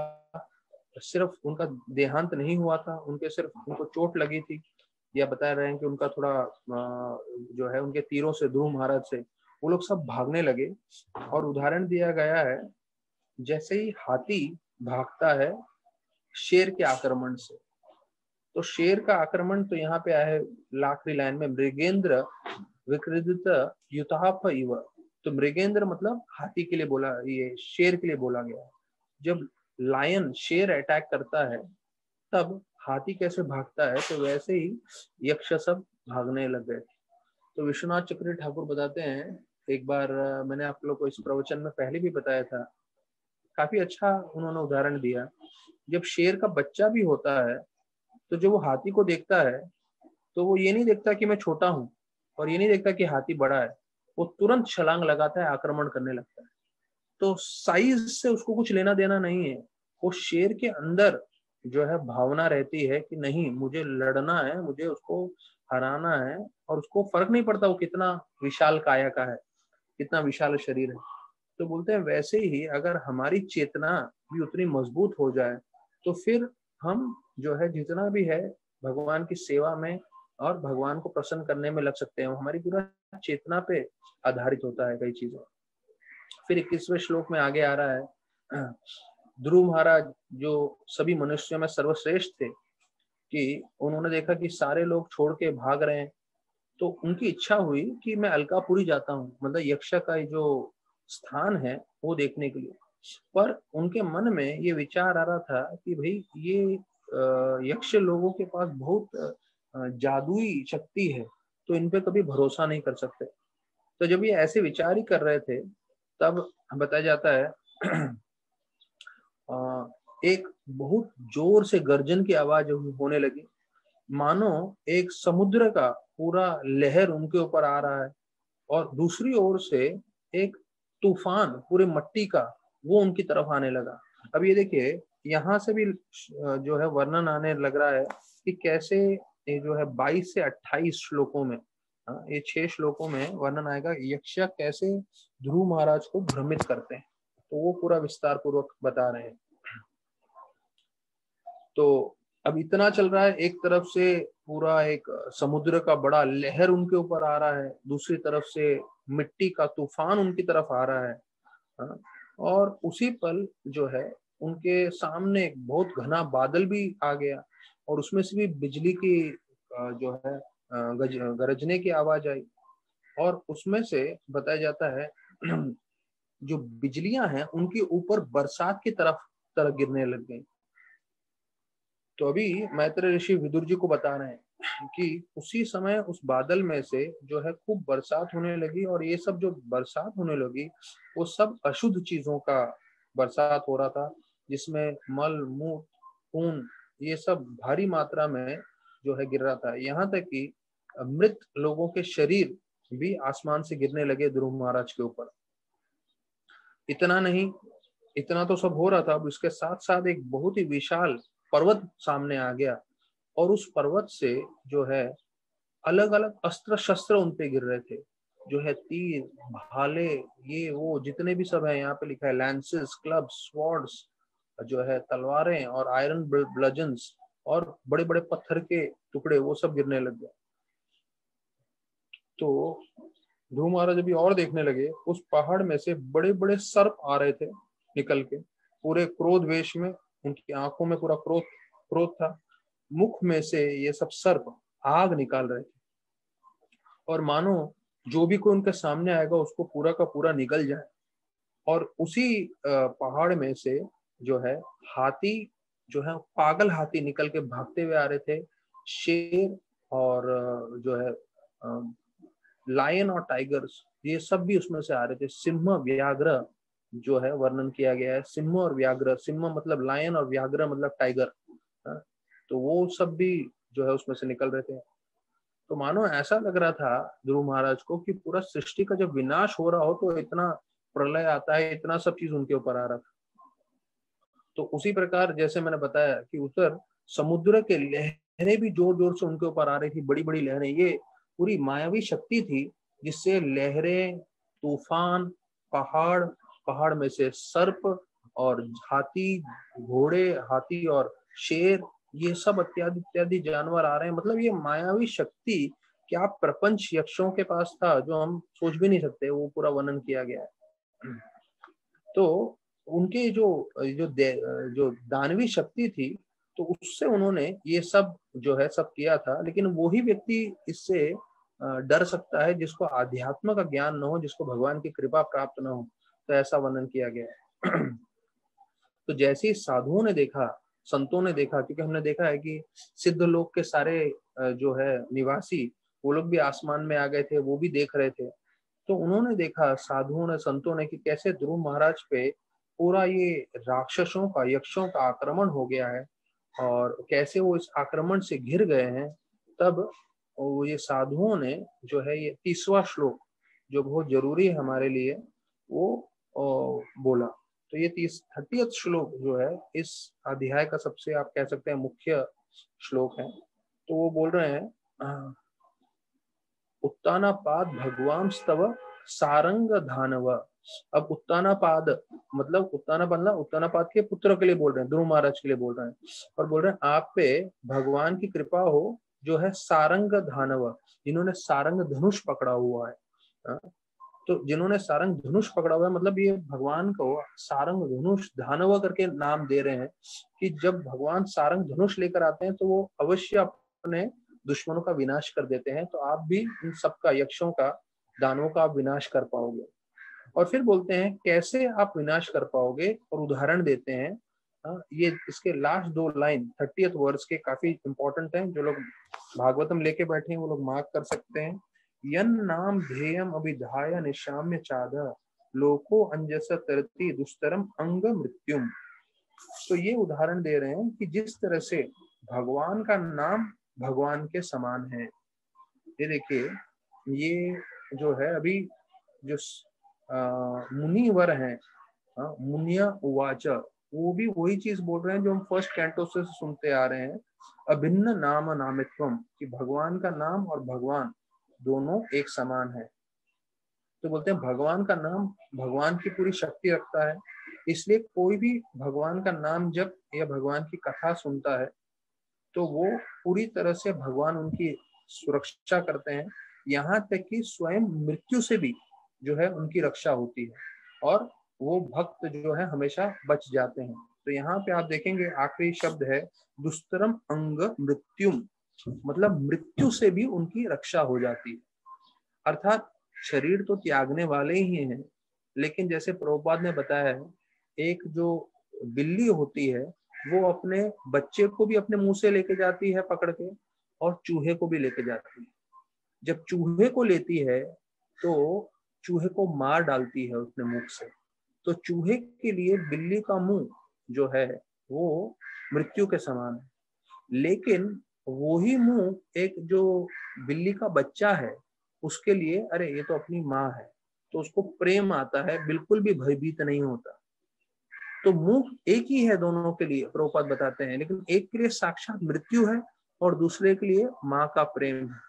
सिर्फ उनका देहांत नहीं हुआ था, उनके सिर्फ उनको चोट लगी थी या बता रहे हैं कि उनका थोड़ा जो है उनके तीरों से ध्रुव महाराज से वो लोग सब भागने लगे। और उदाहरण दिया गया है जैसे ही हाथी भागता है शेर के आक्रमण से। तो शेर का आक्रमण तो यहाँ पे आया है लाखरी लाइन में, मृगेंद्र विकृत युताप इव। तो मृगेंद्र मतलब हाथी के लिए बोला, ये शेर के लिए बोला गया। जब लायन शेर अटैक करता है तब हाथी कैसे भागता है, तो वैसे ही यक्ष सब भागने लग गए। तो विश्वनाथ चक्रवर्ती ठाकुर बताते हैं, एक बार मैंने आप लोग को इस प्रवचन में पहले भी बताया था, काफी अच्छा उन्होंने उदाहरण दिया। जब शेर का बच्चा भी होता है तो जब वो हाथी को देखता है तो वो ये नहीं देखता कि मैं छोटा हूँ और ये नहीं देखता कि हाथी बड़ा है, वो तुरंत छलांग लगाता है, आक्रमण करने लगता है। तो साइज से उसको कुछ लेना देना नहीं है। वो शेर के अंदर जो है भावना रहती है कि नहीं मुझे लड़ना है, मुझे उसको हराना है, और उसको फर्क नहीं पड़ता वो कितना विशाल काया का है, कितना विशाल शरीर है। तो बोलते हैं वैसे ही अगर हमारी चेतना भी उतनी मजबूत हो जाए तो फिर हम जो है जितना भी है भगवान की सेवा में और भगवान को प्रसन्न करने में लग सकते हैं। हमारी पूरा चेतना पे आधारित होता है कई चीजें। फिर 21वें श्लोक में आगे आ रहा है, ध्रुव महाराज जो सभी मनुष्यों में सर्वश्रेष्ठ थे कि उन्होंने देखा कि सारे लोग छोड़ के भाग रहे हैं, तो उनकी इच्छा हुई कि मैं अलकापुरी जाता हूँ, मतलब यक्ष का जो स्थान है वो देखने के लिए। पर उनके मन में ये विचार आ रहा था कि भाई ये यक्ष लोगों के पास बहुत जादुई शक्ति है, तो इन पे कभी भरोसा नहीं कर सकते। तो जब ये ऐसे विचार ही कर रहे थे तब बताया जाता है एक बहुत जोर से गर्जन की आवाज होने लगी, मानो एक समुद्र का पूरा लहर उनके ऊपर आ रहा है और दूसरी ओर से एक तूफान पूरे मट्टी का वो उनकी तरफ आने लगा। अब ये देखिए यहाँ से भी जो है वर्णन आने लग रहा है कि कैसे ये जो है 22 से 28 श्लोकों में, ये 6 श्लोकों में वर्णन आएगा यक्ष कैसे ध्रुव महाराज को भ्रमित करते हैं, तो वो पूरा विस्तार पूर्वक बता रहे हैं। तो अब इतना चल रहा है, एक तरफ से पूरा एक समुद्र का बड़ा लहर उनके ऊपर आ रहा है, दूसरी तरफ से मिट्टी का तूफान उनकी तरफ आ रहा है। हाँ, और उसी पल जो है उनके सामने एक बहुत घना बादल भी आ गया और उसमें से भी बिजली की जो है गरजने की आवाज आई और उसमें से बताया जाता है जो बिजलियां हैं उनके ऊपर बरसात की तरह गिरने लग गई। तो अभी मैत्रेय ऋषि विदुर जी को बता रहे हैं कि उसी समय उस बादल में से जो है खूब बरसात होने लगी और ये सब जो बरसात होने लगी वो सब अशुद्ध चीजों का बरसात हो रहा था, जिसमें मल मूत्र खून ये सब भारी मात्रा में जो है गिर रहा था। यहाँ तक कि मृत लोगों के शरीर भी आसमान से गिरने लगे ध्रुव महाराज के ऊपर। इतना नहीं, इतना तो सब हो रहा था, अब इसके साथ साथ एक बहुत ही विशाल पर्वत सामने आ गया और उस पर्वत से जो है अलग अलग अस्त्र शस्त्र उन पे गिर रहे थे, जो है तीर, भाले, ये वो जितने भी सब है, यहाँ पे लिखा है लैंसेस, क्लब्स, स्वॉर्ड्स, जो है तलवारें और आयरन ब्लजन्स और बड़े बड़े पत्थर के टुकड़े, वो सब गिरने लग गए। तो ध्रुव महाराज अभी और देखने लगे, उस पहाड़ में से बड़े बड़े सर्प आ रहे थे निकल के, पूरे क्रोध वेश में, उनकी आंखों में पूरा क्रोध क्रोध था, मुख में से ये सब सर्प आग निकाल रहे थे, और मानो जो भी कोई उनके सामने आएगा उसको पूरा का पूरा निगल जाए। और उसी पहाड़ में से जो है हाथी, जो है पागल हाथी निकल के भागते हुए आ रहे थे, शेर और जो है लायन और टाइगर्स, ये सब भी उसमें से आ रहे थे। सिंह, व्याघ्र जो है वर्णन किया गया है, सिंह और व्याघ्र, सिंह मतलब लायन और व्याघ्र मतलब टाइगर, तो वो सब भी जो है उसमें से निकल रहे थे। तो मानो ऐसा लग रहा था ध्रुव महाराज को कि पूरा सृष्टि का जब विनाश हो रहा हो तो इतना प्रलय आता है, इतना सब चीज उनके ऊपर आ रहा था। तो उसी प्रकार जैसे मैंने बताया कि उधर समुद्र के लहरें भी जोर जोर से उनके ऊपर आ रही थी, बड़ी बड़ी लहरें, ये पूरी मायावी शक्ति थी जिससे लहरें, तूफान, पहाड़, पहाड़ में से सर्प और हाथी, घोड़े, हाथी और शेर, ये सब इत्यादि इत्यादि जानवर आ रहे हैं। मतलब ये मायावी शक्ति क्या प्रपंच यक्षों के पास था जो हम सोच भी नहीं सकते, वो पूरा वर्णन किया गया है। तो उनके जो जो जो दानवी शक्ति थी, तो उससे उन्होंने ये सब जो है सब किया था। लेकिन वो ही व्यक्ति इससे डर सकता है जिसको आध्यात्म का ज्ञान न हो, जिसको भगवान की कृपा प्राप्त न हो। तो ऐसा वर्णन किया गया है। तो जैसे ही साधुओं ने देखा, संतों ने देखा, क्योंकि हमने देखा है कि सिद्ध लोक के सारे जो है निवासी, वो लोग भी आसमान में आ गए थे, वो भी देख रहे थे। तो उन्होंने देखा, साधुओं ने, संतों ने, कि कैसे ध्रुव महाराज पे पूरा ये राक्षसों का, यक्षों का आक्रमण हो गया है और कैसे वो इस आक्रमण से घिर गए हैं। तब वो ये साधुओं ने जो है ये 30वां श्लोक, जो बहुत जरूरी है हमारे लिए, वो बोला। तो ये 30th श्लोक जो है इस अध्याय का सबसे, आप कह सकते हैं, मुख्य श्लोक है। तो वो बोल रहे हैं, उत्तानापाद भगवान स्तव सारंग धानव। अब उत्तानापाद मतलब, उत्तानापाद के पुत्र के लिए बोल रहे हैं, ध्रुव महाराज के लिए बोल रहे हैं, और बोल रहे हैं आप पे भगवान की कृपा हो, जो है सारंग धानव, जिन्होंने सारंग धनुष पकड़ा हुआ है। तो जिन्होंने सारंग धनुष पकड़ा हुआ है, मतलब ये भगवान को सारंग धनुष धानव करके नाम दे रहे हैं कि जब भगवान सारंग धनुष लेकर आते हैं तो वो अवश्य अपने दुश्मनों का विनाश कर देते हैं। तो आप भी इन सबका, यक्षों का, दानवों का आप विनाश कर पाओगे। और फिर बोलते हैं कैसे आप विनाश कर पाओगे, और उदाहरण देते हैं। ये इसके लास्ट 2 लाइन 30th वर्स के काफी इंपॉर्टेंट हैं, जो लोग भागवतम लेके बैठे हैं वो लोग मार्क कर सकते हैं। यन नाम ध्येयम अभिधाय निशाम्य चाद लोको अंजस तरती दुस्तरम अंग मृत्युम। तो ये उदाहरण दे रहे हैं कि जिस तरह से भगवान का नाम भगवान के समान है। ये देखिए, ये जो है अभी जो मुनिवर हैं, मुनिया उवाच, वो भी वही चीज बोल रहे हैं जो हम फर्स्ट कैंटो से सुनते आ रहे हैं, अभिन्न नाम नामित्वम, कि भगवान का नाम और भगवान दोनों एक समान है। तो बोलते हैं भगवान का नाम भगवान की पूरी शक्ति रखता है, इसलिए कोई भी भगवान का नाम जब या भगवान की कथा सुनता है तो वो पूरी तरह से भगवान उनकी सुरक्षा करते हैं, यहाँ तक कि स्वयं मृत्यु से भी जो है उनकी रक्षा होती है, और वो भक्त जो है हमेशा बच जाते हैं। तो यहाँ पे आप देखेंगे आखिरी शब्द है दुस्तरम अंग मृत्युम, मतलब मृत्यु से भी उनकी रक्षा हो जाती है। अर्थात शरीर तो त्यागने वाले ही हैं, लेकिन जैसे प्रभुपाद ने बताया है, एक जो बिल्ली होती है वो अपने बच्चे को भी अपने मुंह से लेके जाती है पकड़ के, और चूहे को भी लेके जाती है। जब चूहे को लेती है तो चूहे को मार डालती है उसने मुख से। तो चूहे के लिए बिल्ली का मुंह जो है वो मृत्यु के समान है, लेकिन वही मुंह एक जो बिल्ली का बच्चा है उसके लिए, अरे ये तो अपनी माँ है, तो उसको प्रेम आता है, बिल्कुल भी भयभीत नहीं होता। तो मुंह एक ही है दोनों के लिए, प्रभुपाद बताते हैं, लेकिन एक के लिए साक्षात मृत्यु है और दूसरे के लिए माँ का प्रेम है।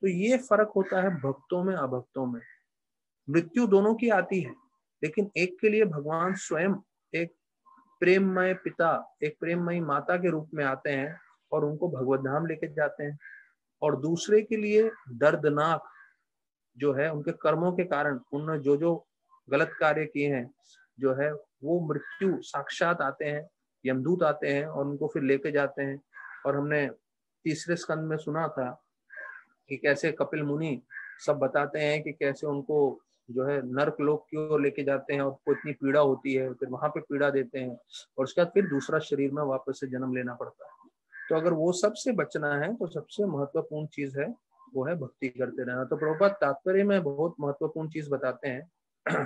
तो ये फर्क होता है भक्तों में अभक्तों में। मृत्यु दोनों की आती है, लेकिन एक के लिए भगवान स्वयं एक प्रेममय पिता, एक प्रेममयी माता के रूप में आते हैं और उनको भगवत धाम लेके जाते हैं, और दूसरे के लिए दर्दनाक जो है उनके कर्मों के कारण, उन्होंने जो जो गलत कार्य किए हैं जो है, वो मृत्यु साक्षात आते हैं, यमदूत आते हैं और उनको फिर लेके जाते हैं। और हमने तीसरे स्कंद में सुना था कि कैसे कपिल मुनि सब बताते हैं कि कैसे उनको जो है नर्क लोक की ओर लेके जाते हैं और उनको इतनी पीड़ा होती है, फिर वहां पे पीड़ा देते हैं और उसके बाद फिर दूसरा शरीर में वापस से जन्म लेना पड़ता है। तो अगर वो सबसे बचना है तो सबसे महत्वपूर्ण चीज है वो है भक्ति करते रहना। तो प्रभुपाद तात्पर्य में बहुत महत्वपूर्ण चीज बताते हैं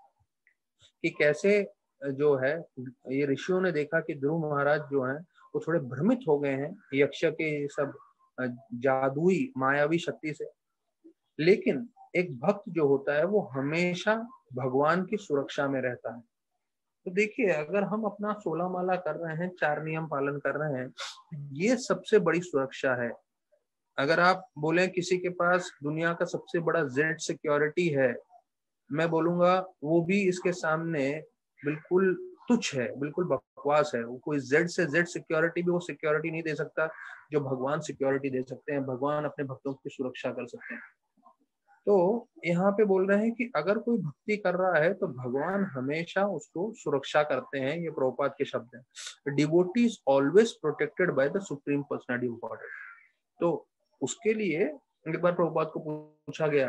कि कैसे जो है ये ऋषियों ने देखा कि ध्रुव महाराज जो हैं वो थोड़े भ्रमित हो गए हैं यक्ष के सब जादुई मायावी शक्ति से, लेकिन एक भक्त जो होता है वो हमेशा भगवान की सुरक्षा में रहता है। तो देखिए, अगर हम अपना 16 माला कर रहे हैं, 4 नियम पालन कर रहे हैं, ये सबसे बड़ी सुरक्षा है। अगर आप बोले किसी के पास दुनिया का सबसे बड़ा जेड सिक्योरिटी है, मैं बोलूंगा वो भी इसके सामने बिल्कुल तुच्छ है, बिल्कुल बकवास है। वो कोई जेड से जेड सिक्योरिटी भी वो सिक्योरिटी नहीं दे सकता जो भगवान सिक्योरिटी दे सकते हैं। भगवान अपने भक्तों की सुरक्षा कर सकते हैं। तो यहाँ पे बोल रहे हैं कि अगर कोई भक्ति कर रहा है तो भगवान हमेशा उसको सुरक्षा करते हैं। ये प्रभुपाद के शब्द हैं, devotee is always protected by the supreme personality of God. तो उसके लिए एक बार प्रभुपाद को पूछा गया,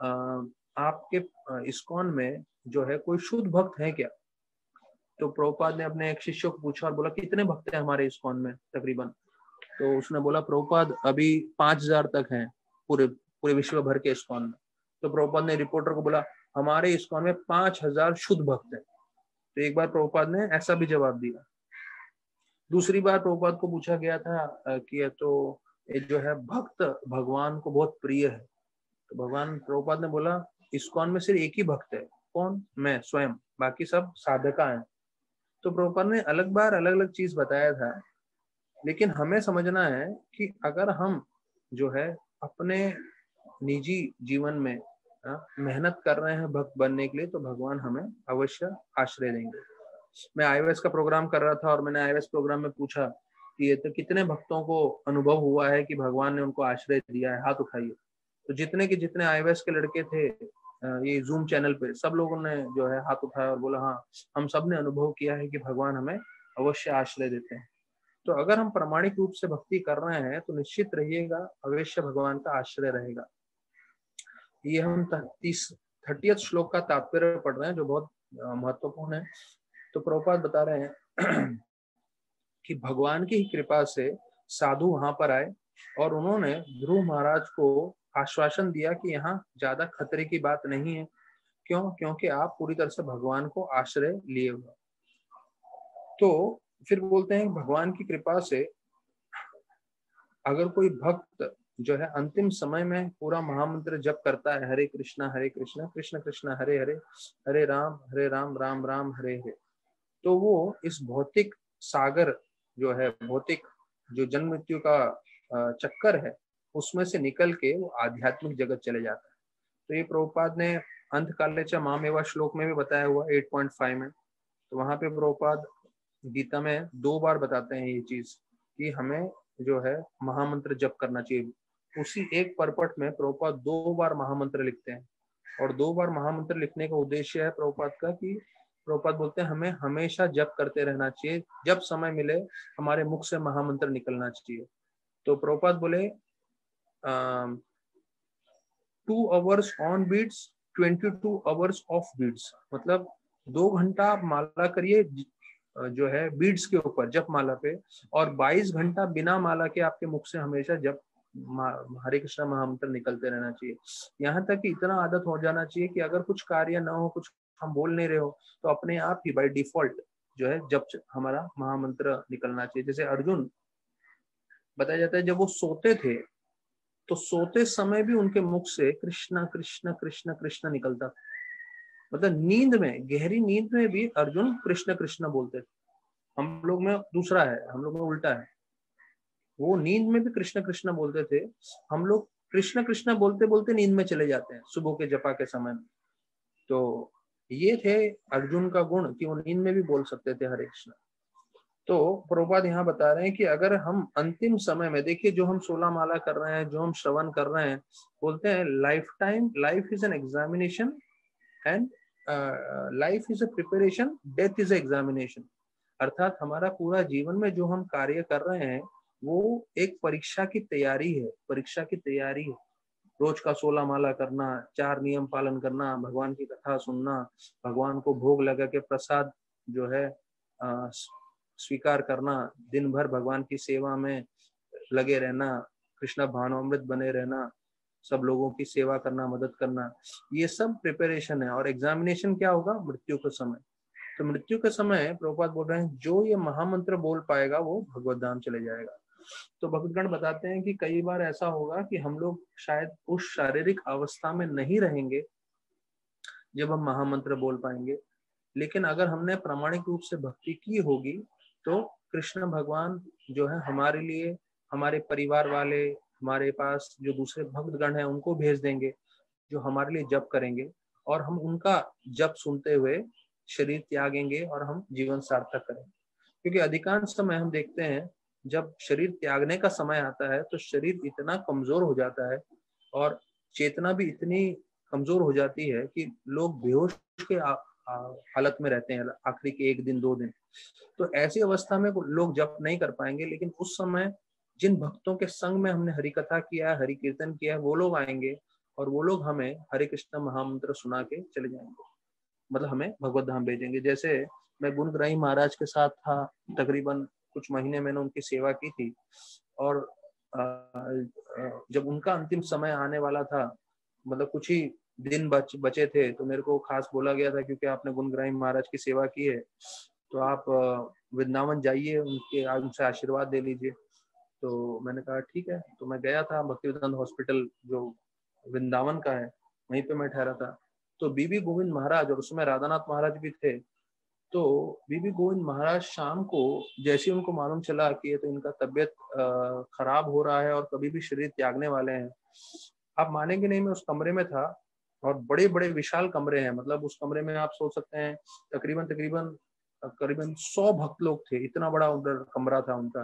आपके इस्कॉन में जो है कोई शुद्ध भक्त है क्या? तो प्रभुपाद ने अपने एक शिष्य को पूछा और बोला कितने भक्त हैं हमारे इस्कॉन में तकरीबन? तो उसने बोला प्रभुपाद अभी 5000 तक हैं पूरे पूरे विश्व भर के इस्कॉन में। तो प्रभुपाद ने रिपोर्टर को बोला हमारे इस्कॉन में 5000 शुद्ध भक्त हैं। तो एक बार प्रभुपाद ने ऐसा भी जवाब दिया। दूसरी बार प्रभुपाद को पूछा गया था कि तो ये जो है भक्त भगवान को बहुत प्रिय है। तो भगवान प्रभुपाद ने बोला इस्कॉन में सिर्फ एक ही भक्त है। कौन? मैं स्वयं, बाकी सब साधका हैं। तो प्रभुपाद ने अलग बार अलग अलग चीज बताया था, लेकिन हमें समझना है कि अगर हम जो है अपने निजी जीवन में मेहनत कर रहे हैं भक्त बनने के लिए, तो भगवान हमें अवश्य आश्रय देंगे। मैं आईएएस का प्रोग्राम कर रहा था और मैंने आईएएस प्रोग्राम में पूछा कि ये तो कितने भक्तों को अनुभव हुआ है कि भगवान ने उनको आश्रय दिया है, हाथ उठाइए। तो जितने के जितने आईएएस के लड़के थे ये जूम चैनल पे, सब लोगों ने जो है हाथ उठाया और बोला हाँ हम सब ने अनुभव किया है कि भगवान हमें अवश्य आश्रय देते हैं। तो अगर हम प्रामाणिक रूप से भक्ति कर रहे हैं तो निश्चित रहिएगा अवश्य भगवान का आश्रय रहेगा। ये हम 30th श्लोक का तात्पर्य पढ़ रहे हैं जो बहुत महत्वपूर्ण है। तो प्रभुपाद बता रहे हैं कि भगवान की कृपा से साधु वहां पर आए और उन्होंने ध्रुव महाराज को आश्वासन दिया कि यहाँ ज्यादा खतरे की बात नहीं है। क्यों? क्योंकि आप पूरी तरह से भगवान को आश्रय लिए हुए। तो फिर बोलते हैं भगवान की कृपा से अगर कोई भक्त जो है अंतिम समय में पूरा महामंत्र जप करता है, हरे कृष्णा कृष्ण कृष्ण हरे हरे, हरे राम राम राम हरे हरे, तो वो इस भौतिक सागर जो है, भौतिक जो जन्म मृत्यु का चक्कर है, उसमें से निकल के वो आध्यात्मिक जगत चले जाता है। तो ये प्रभुपाद ने अंत काले च मामेवा श्लोक में भी बताया हुआ 8.5 में। तो वहां पे प्रभुपाद गीता में 2 बार बताते हैं ये चीज कि हमें जो है महामंत्र जप करना चाहिए। उसी एक परपट में प्रभुपाद 2 बार महामंत्र लिखते हैं, और 2 बार महामंत्र लिखने का उद्देश्य है प्रभुपाद का कि प्रभुपाद बोलते हैं हमें हमेशा जप करते रहना चाहिए, जब समय मिले हमारे मुख से महामंत्र निकलना चाहिए। तो प्रभुपाद बोले 2 hours on beats, 22 hours off beats, मतलब 2 घंटा आप माला करिए जो है बीड्स के ऊपर जप माला पे, और 22 घंटा बिना माला के आपके मुख से हमेशा जप हरे कृष्णा महामंत्र निकलते रहना चाहिए। यहाँ तक कि इतना आदत हो जाना चाहिए कि अगर कुछ कार्य ना हो, कुछ हम बोल नहीं रहे हो, तो अपने आप ही बाय डिफॉल्ट जो है जब हमारा महामंत्र निकलना चाहिए। जैसे अर्जुन बताया जाता है जब वो सोते थे तो सोते समय भी उनके मुख से कृष्णा कृष्णा कृष्णा कृष्णा निकलता था। मतलब नींद में, गहरी नींद में भी अर्जुन कृष्ण कृष्ण बोलते थे। हम लोग में दूसरा है, हम लोग में उल्टा है। वो नींद में भी कृष्ण कृष्ण बोलते थे, हम लोग कृष्ण कृष्ण बोलते बोलते नींद में चले जाते हैं सुबह के जपा के समय में। तो ये थे अर्जुन का गुण कि वो नींद में भी बोल सकते थे हरे कृष्ण। तो प्रभुपाद यहाँ बता रहे हैं कि अगर हम अंतिम समय में, देखिए जो हम 16 माला कर रहे हैं, जो हम श्रवण कर रहे हैं, बोलते हैं life is an examination and life is a preparation, death is a examination. अर्थात हमारा पूरा जीवन में जो हम कार्य कर रहे हैं वो एक परीक्षा की तैयारी है, परीक्षा की तैयारी है। रोज का 16 माला करना, 4 नियम पालन करना, भगवान की कथा सुनना, भगवान को भोग लगा के प्रसाद जो है स्वीकार करना, दिन भर भगवान की सेवा में लगे रहना, कृष्ण भावनामृत बने रहना, सब लोगों की सेवा करना, मदद करना, ये सब प्रिपरेशन है। और एग्जामिनेशन क्या होगा? मृत्यु के समय। तो मृत्यु के समय प्रभुपाद बोल रहे हैं जो ये महामंत्र बोल पाएगा वो भगवत धाम चले जाएगा। तो भक्तगण बताते हैं कि कई बार ऐसा होगा कि हम लोग शायद उस शारीरिक अवस्था में नहीं रहेंगे जब हम महामंत्र बोल पाएंगे, लेकिन अगर हमने प्रामाणिक रूप से भक्ति की होगी तो कृष्ण भगवान जो है हमारे लिए, हमारे परिवार वाले, हमारे पास जो दूसरे भक्तगण हैं उनको भेज देंगे जो हमारे लिए जप करेंगे, और हम उनका जप सुनते हुए शरीर त्यागेंगे और हम जीवन सार्थक करेंगे। क्योंकि अधिकांश समय हम देखते हैं जब शरीर त्यागने का समय आता है तो शरीर इतना कमजोर हो जाता है और चेतना भी इतनी कमजोर हो जाती है कि लोग बेहोश के हालत में रहते हैं आखिरी के 1 दिन 2 दिन। तो ऐसी अवस्था में लोग जप नहीं कर पाएंगे, लेकिन उस समय जिन भक्तों के संग में हमने हरि कथा किया है, हरि कीर्तन किया है, वो लोग आएंगे और वो लोग हमें हरे कृष्ण महामंत्र सुना के चले जाएंगे, मतलब हमें भगवत धाम भेजेंगे। जैसे मैं गुणग्राही महाराज के साथ था, तकरीबन कुछ महीने मैंने उनकी सेवा की थी, और जब उनका अंतिम समय आने वाला था, मतलब कुछ ही दिन बचे थे, तो मेरे को खास बोला गया था क्योंकि आपने गुणग्राही महाराज की सेवा की है तो आप वृंदावन जाइए, उनसे आशीर्वाद दे लीजिए। तो मैंने कहा ठीक है। तो मैं गया था भक्तिवेदांत हॉस्पिटल जो वृंदावन का है, वहीं पे मैं ठहरा था। तो बीबी गोविंद महाराज और उसमें राधानाथ महाराज भी थे। तो बीबी गोविंद महाराज शाम को जैसे उनको मालूम चला कि ये तो इनका तबीयत खराब हो रहा है और कभी भी शरीर त्यागने वाले हैं, आप मानेंगे नहीं, मैं उस कमरे में था और बड़े बड़े विशाल कमरे हैं, मतलब उस कमरे में आप सोच सकते हैं तकरीबन तकरीबन करीबन 100 भक्त लोग थे, इतना बड़ा उधर कमरा था उनका।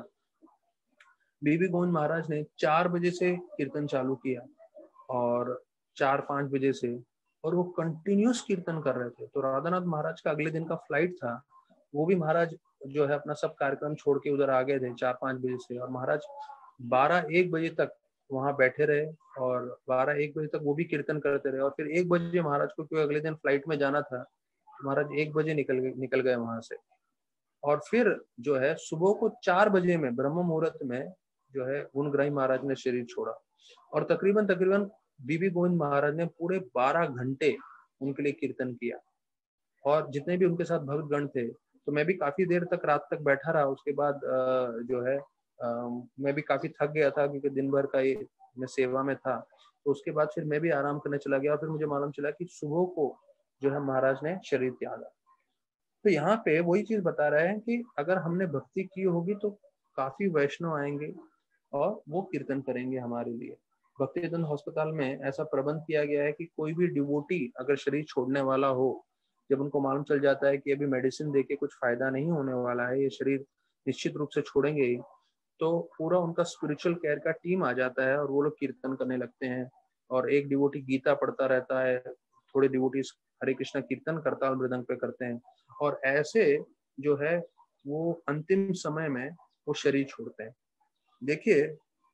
बीबी गोविंद महाराज ने 4 बजे से कीर्तन चालू किया और 4-5 बजे से, और वो कंटिन्यूस कीर्तन कर रहे थे। तो राधानाथ महाराज का अगले दिन का फ्लाइट था, वो भी महाराज जो है अपना सब कार्यक्रम छोड़ के उधर आ गए थे 4-5 बजे से, और महाराज 12-1 बजे तक वहां बैठे रहे और 12-1 बजे तक वो भी कीर्तन करते रहे। और फिर 1 बजे महाराज को क्योंकि अगले दिन फ्लाइट में जाना था, महाराज 1 बजे निकल गए वहां से। और फिर जो है सुबह को 4 बजे में ब्रह्म मुहूर्त में जो है गुणग्राही महाराज ने शरीर छोड़ा। और तकरीबन तकरीबन बीबी गोविंद महाराज ने पूरे 12 घंटे उनके लिए कीर्तन किया, और जितने भी उनके साथ भक्त गण थे। तो मैं भी काफी देर तक रात तक बैठा रहा। उसके बाद जो है मैं भी काफी थक गया था क्योंकि दिन भर का ये मैं सेवा में था। तो उसके बाद फिर मैं भी आराम करने चला गया और फिर मुझे मालूम चला कि सुबह को जो है महाराज ने शरीर त्यागा। तो यहाँ पे वही चीज बता रहा है कि अगर हमने भक्ति की होगी तो काफी वैष्णव आएंगे और वो कीर्तन करेंगे हमारे लिए। भक्तिवेदांत अस्पताल में ऐसा प्रबंध किया गया है कि कोई भी डिवोटी अगर शरीर छोड़ने वाला हो, जब उनको मालूम चल जाता है कि अभी मेडिसिन देके कुछ फायदा नहीं होने वाला है, ये शरीर निश्चित रूप से छोड़ेंगे ही, तो पूरा उनका स्पिरिचुअल केयर का टीम आ जाता है और वो लोग कीर्तन करने लगते हैं। और एक डिवोटी गीता पढ़ता रहता है, थोड़े डिवोटीज हरे कृष्णा कीर्तन करताल मृदंग पे करते हैं, और ऐसे जो है वो अंतिम समय में वो शरीर छोड़ते हैं। देखिए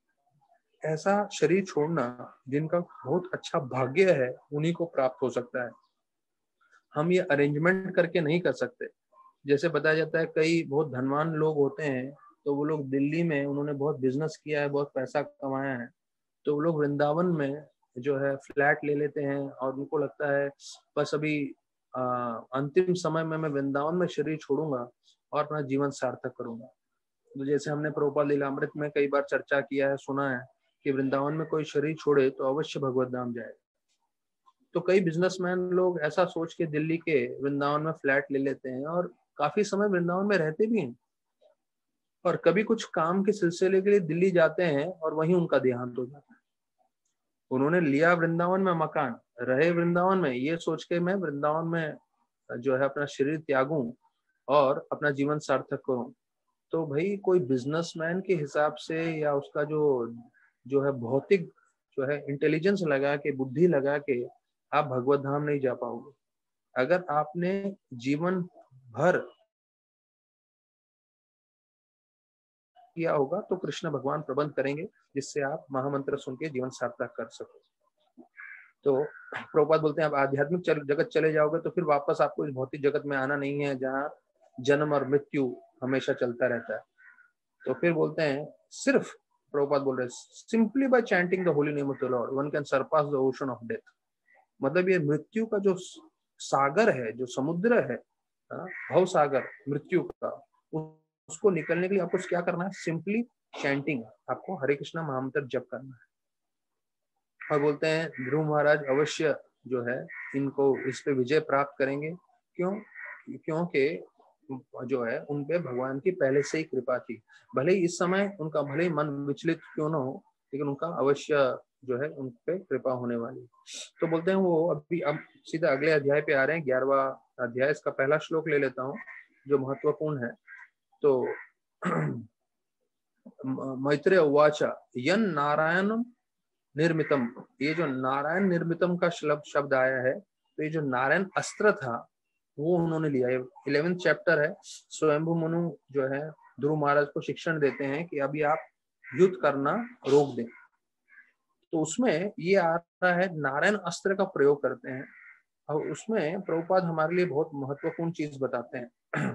ऐसा शरीर छोड़ना जिनका बहुत अच्छा भाग्य है उन्हीं को प्राप्त हो सकता है, हम ये अरेंजमेंट करके नहीं कर सकते। जैसे बताया जाता है कई बहुत धनवान लोग होते हैं, तो वो लोग दिल्ली में उन्होंने बहुत बिजनेस किया है, बहुत पैसा कमाया है, तो वो लोग वृंदावन में जो है फ्लैट ले लेते हैं और उनको लगता है बस अभी अंतिम समय में मैं वृंदावन में शरीर छोड़ूंगा और अपना जीवन सार्थक करूंगा। तो जैसे हमने प्रभुपाद लीलामृत में कई बार चर्चा किया है, सुना है कि वृंदावन में कोई शरीर छोड़े तो अवश्य भगवत धाम जाए। तो कई बिजनेसमैन लोग ऐसा सोच के दिल्ली के वृंदावन में फ्लैट ले लेते हैं और काफी समय वृंदावन में रहते भी हैं, और कभी कुछ काम के सिलसिले के लिए दिल्ली जाते हैं और वहीं उनका देहांत हो जाता है। उन्होंने लिया वृंदावन में मकान, रहे वृंदावन में, ये सोच के मैं वृंदावन में जो है अपना शरीर त्यागूं और अपना जीवन सार्थक करूं। तो भाई कोई बिजनेसमैन के हिसाब से या उसका जो जो है भौतिक जो है इंटेलिजेंस लगा के, बुद्धि लगा के आप भगवत धाम नहीं जा पाओगे। अगर आपने जीवन भर किया होगा तो कृष्ण भगवान प्रबंध करेंगे जिससे आप महामंत्र सुन के जीवन सार्थक कर सको। तो प्रभुपाद बोलते हैं आप आध्यात्मिक जगत चले जाओगे तो फिर वापस आपको इस भौतिक जगत में आना नहीं है जहाँ जन्म और मृत्यु हमेशा चलता रहता है। तो फिर बोलते हैं सिर्फ प्रभुपाद बोल रहे हैं simply by chanting the holy name of the lord one can surpass the ocean of death. मतलब ये मृत्यु का जो सागर है, जो समुद्र है, भव सागर मृत्यु का, उसको निकलने के लिए आपको क्या करना है? सिंपली चैंटिंग, आपको हरे कृष्णा महामंत्र जप करना है। और बोलते हैं ध्रुव महाराज अवश्य जो है इनको इस पे विजय प्राप्त करेंगे। क्यों? क्योंकि जो है उन पे भगवान की पहले से ही कृपा थी। भले ही इस समय उनका भले ही मन विचलित क्यों ना हो, लेकिन उनका अवश्य जो है उन पे कृपा होने वाली। तो बोलते हैं वो अभी अब सीधा अगले अध्याय पे आ रहे हैं, 11वां अध्याय। इसका पहला श्लोक ले लेता हूँ जो महत्वपूर्ण है। तो मैत्रेय उवाच यन नारायण निर्मितम, ये जो नारायण निर्मितम का शब्द आया है, तो ये जो नारायण अस्त्र था वो उन्होंने लिया है। 11th चैप्टर है। स्वयंभू मनु जो है ध्रुव महाराज को शिक्षण देते हैं कि अभी आप युद्ध करना रोक दें। तो उसमें ये आ रहा है नारायण अस्त्र का प्रयोग करते हैं। और उसमें प्रभुपाद हमारे लिए बहुत महत्वपूर्ण चीज बताते हैं।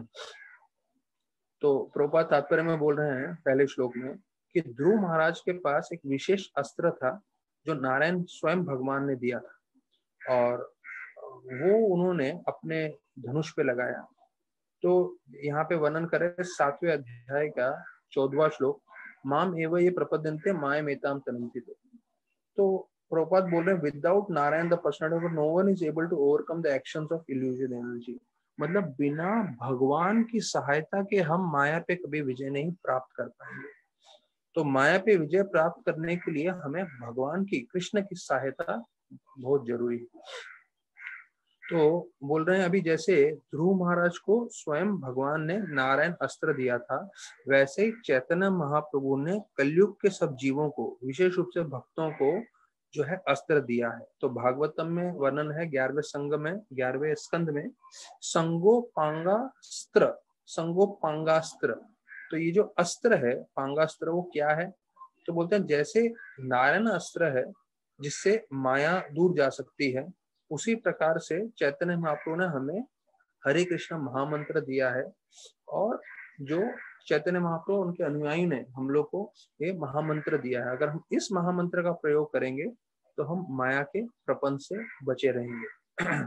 तो प्रभुपाद तात्पर्य में बोल रहे हैं पहले श्लोक में कि ध्रुव महाराज के पास एक विशेष अस्त्र था जो नारायण स्वयं भगवान ने दिया था और वो उन्होंने अपने धनुष पे लगाया। तो यहाँ पे वर्णन करें 7वें अध्याय का 14वां श्लोक, माम एव ये प्रपद्यन्ते मायमेताम तनन्ति। तो प्रभुपाद बोल रहे हैं without Narayana the personality no one is able to overcome the actions of illusion energy. मतलब बिना भगवान की सहायता के हम माया पे कभी विजय नहीं प्राप्त कर पाएंगे। तो माया पे विजय प्राप्त करने के लिए हमें भगवान की, कृष्ण की सहायता बहुत जरूरी है। तो बोल रहे हैं अभी जैसे ध्रुव महाराज को स्वयं भगवान ने नारायण अस्त्र दिया था, वैसे ही चैतन्य महाप्रभु ने कलयुग के सब जीवों को, विशेष रूप से भक्तों को जो है अस्त्र दिया है। तो भागवतम में वर्णन है 11वें संग में, 11वें स्कंद में, संगोपांगास्त्र, संगोपांगास्त्र। तो ये जो अस्त्र है पांगास्त्र वो क्या है? तो बोलते हैं जैसे नारायण अस्त्र है जिससे माया दूर जा सकती है, उसी प्रकार से चैतन्य महाप्रभु ने हमें हरे कृष्ण महामंत्र दिया है। और जो चैतन्य महाप्रभु उनके अनुयायी ने हम लोग को ये महामंत्र दिया है। अगर हम इस महामंत्र का प्रयोग करेंगे तो हम माया के प्रपंच से बचे रहेंगे।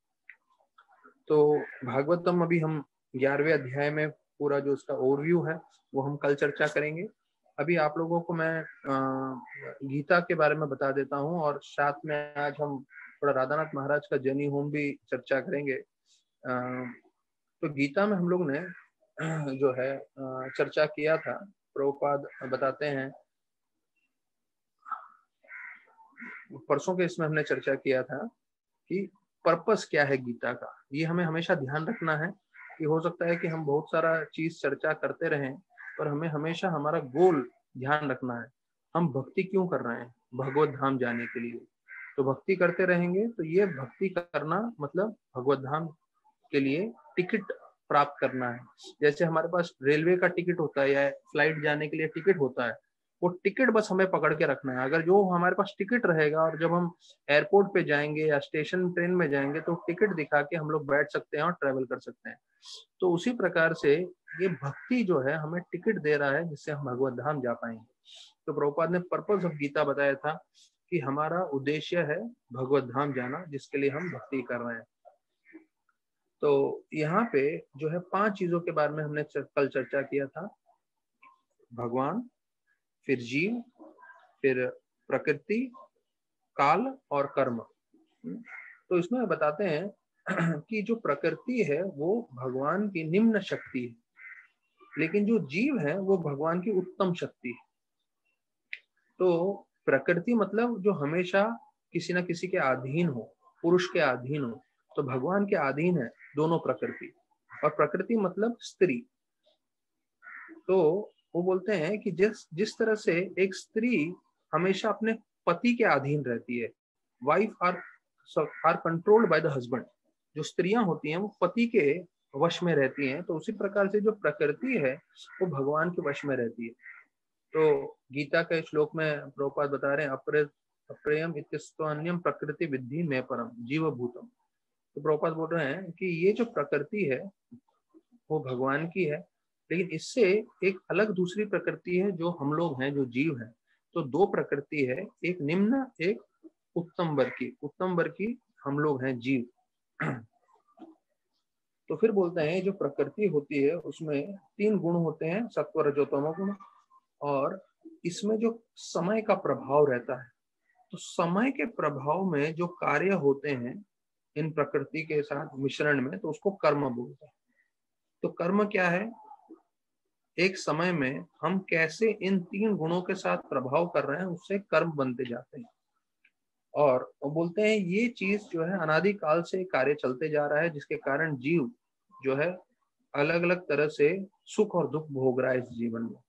तो भागवतम अभी हम 11वें अध्याय में पूरा जो उसका ओवरव्यू है वो हम कल चर्चा करेंगे। अभी आप लोगों को मैं गीता के बारे में बता देता हूँ और साथ में आज हम थोड़ा राधानाथ महाराज का जर्नी होम भी चर्चा करेंगे। तो गीता में हम लोग ने जो है चर्चा किया था। प्रभुपाद बताते हैं परसों के इसमें हमने चर्चा किया था कि पर्पस क्या है गीता का। ये हमें हमेशा ध्यान रखना है कि हो सकता है कि हम बहुत सारा चीज चर्चा करते रहें और हमें हमेशा हमारा गोल ध्यान रखना है। हम भक्ति क्यों कर रहे हैं? भगवत धाम जाने के लिए। तो भक्ति करते रहेंगे तो ये भक्ति करना मतलब भगवत धाम के लिए टिकट प्राप्त करना है। जैसे हमारे पास रेलवे का टिकट होता है या फ्लाइट जाने के लिए टिकट होता है, वो टिकट बस हमें पकड़ के रखना है। अगर जो हमारे पास टिकट रहेगा और जब हम एयरपोर्ट पे जाएंगे या स्टेशन ट्रेन में जाएंगे तो टिकट दिखा के हम लोग बैठ सकते हैं और ट्रेवल कर सकते हैं। तो उसी प्रकार से ये भक्ति जो है हमें टिकट दे रहा है जिससे हम भगवत धाम जा पाएंगे। तो प्रभुपाद ने पर्पस ऑफ गीता बताया था कि हमारा उद्देश्य है भगवत धाम जाना, जिसके लिए हम भक्ति कर रहे हैं। तो यहाँ पे जो है 5 चीजों के बारे में हमने कल चर्चा किया था। भगवान, फिर जीव, फिर प्रकृति, काल और कर्म। तो इसमें बताते हैं कि जो प्रकृति है वो भगवान की निम्न शक्ति है, लेकिन जो जीव है वो भगवान की उत्तम शक्ति है। तो प्रकृति मतलब जो हमेशा किसी ना किसी के अधीन हो, पुरुष के अधीन हो, तो भगवान के अधीन है दोनों प्रकृति। और प्रकृति मतलब स्त्री। तो वो बोलते हैं कि जिस जिस तरह से एक स्त्री हमेशा अपने पति के अधीन रहती है, wife are controlled by the husband, जो स्त्रियां होती हैं वो पति के वश में रहती हैं, तो उसी प्रकार से जो प्रकृति है वो भगवान के वश में रहती है। तो गीता के श्लोक में प्रभुपाद बता रहे हैं, अप्रेयम इत्यस्त्वन्यम प्रकृति विद्धि में परम जीव भूतम। तो प्रभुपाद बोल रहे हैं कि ये जो प्रकृति है वो भगवान की है, लेकिन इससे एक अलग दूसरी प्रकृति है जो हम लोग हैं, जो जीव हैं। तो दो प्रकृति है, एक निम्न एक उत्तम वर्ग की। उत्तम वर्ग की हम लोग हैं जीव। तो फिर बोलते हैं जो प्रकृति होती है उसमें 3 गुण होते हैं, सत्व रजो तमो गुण। और इसमें जो समय का प्रभाव रहता है, तो समय के प्रभाव में जो कार्य होते हैं इन प्रकृति के साथ मिश्रण में, तो उसको कर्म बोलते हैं। तो कर्म क्या है? एक समय में हम कैसे इन 3 गुणों के साथ प्रभाव कर रहे हैं, उससे कर्म बनते जाते हैं। और वो बोलते हैं ये चीज जो है अनादि काल से कार्य चलते जा रहा है, जिसके कारण जीव जो है अलग अलग तरह से सुख और दुख भोग रहा है इस जीवन में।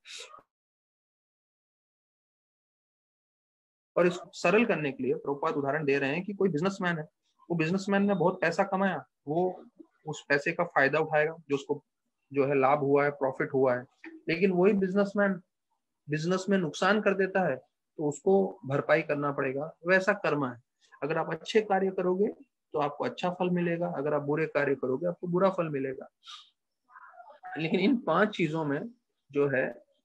और इसको सरल करने के लिए प्रभुपाद उदाहरण दे रहे हैं कि कोई बिजनेसमैन है, वो बिजनेसमैन ने बहुत पैसा कमाया, वो उस पैसे का फायदा उठाएगा, जो उसको जो है लाभ हुआ है, प्रॉफिट हुआ है। लेकिन वही बिजनेसमैन बिजनेस में नुकसान कर देता है, तो उसको भरपाई करना पड़ेगा। वैसा कर्म है, अगर आप अच्छे कार्य करोगे तो आपको अच्छा फल मिलेगा, अगर आप बुरे कार्य करोगे आपको बुरा फल मिलेगा। लेकिन इन 5 चीजों में जो है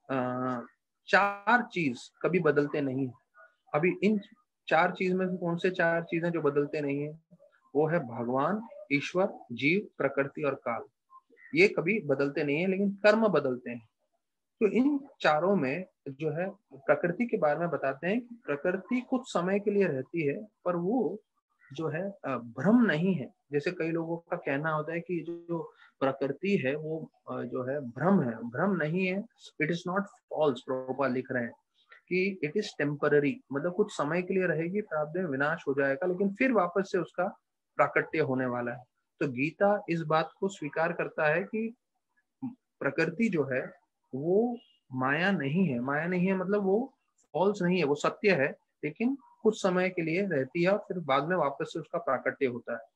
4 चीज कभी बदलते नहीं है। अभी इन 4 चीज में से कौन से 4 चीजें जो बदलते नहीं है? वो है भगवान, ईश्वर, जीव, प्रकृति और काल। ये कभी बदलते नहीं है, लेकिन कर्म बदलते हैं। तो इन चारों में जो है प्रकृति के बारे में बताते हैं कि प्रकृति कुछ समय के लिए रहती है, पर वो जो है भ्रम नहीं है। जैसे कई लोगों का कहना होता है कि जो प्रकृति है वो जो है भ्रम है, भ्रम नहीं है। It is not false. Prabhupada लिख रहे हैं कि इट इज टेम्पररी, मतलब कुछ समय के लिए रहेगी, प्रारब्ध में विनाश हो जाएगा, लेकिन फिर वापस से उसका प्राकट्य होने वाला है। तो गीता इस बात को स्वीकार करता है कि प्रकृति जो है वो माया नहीं है। माया नहीं है मतलब वो फॉल्स नहीं है, वो सत्य है, लेकिन कुछ समय के लिए रहती है और फिर बाद में वापस से उसका प्राकट्य होता है।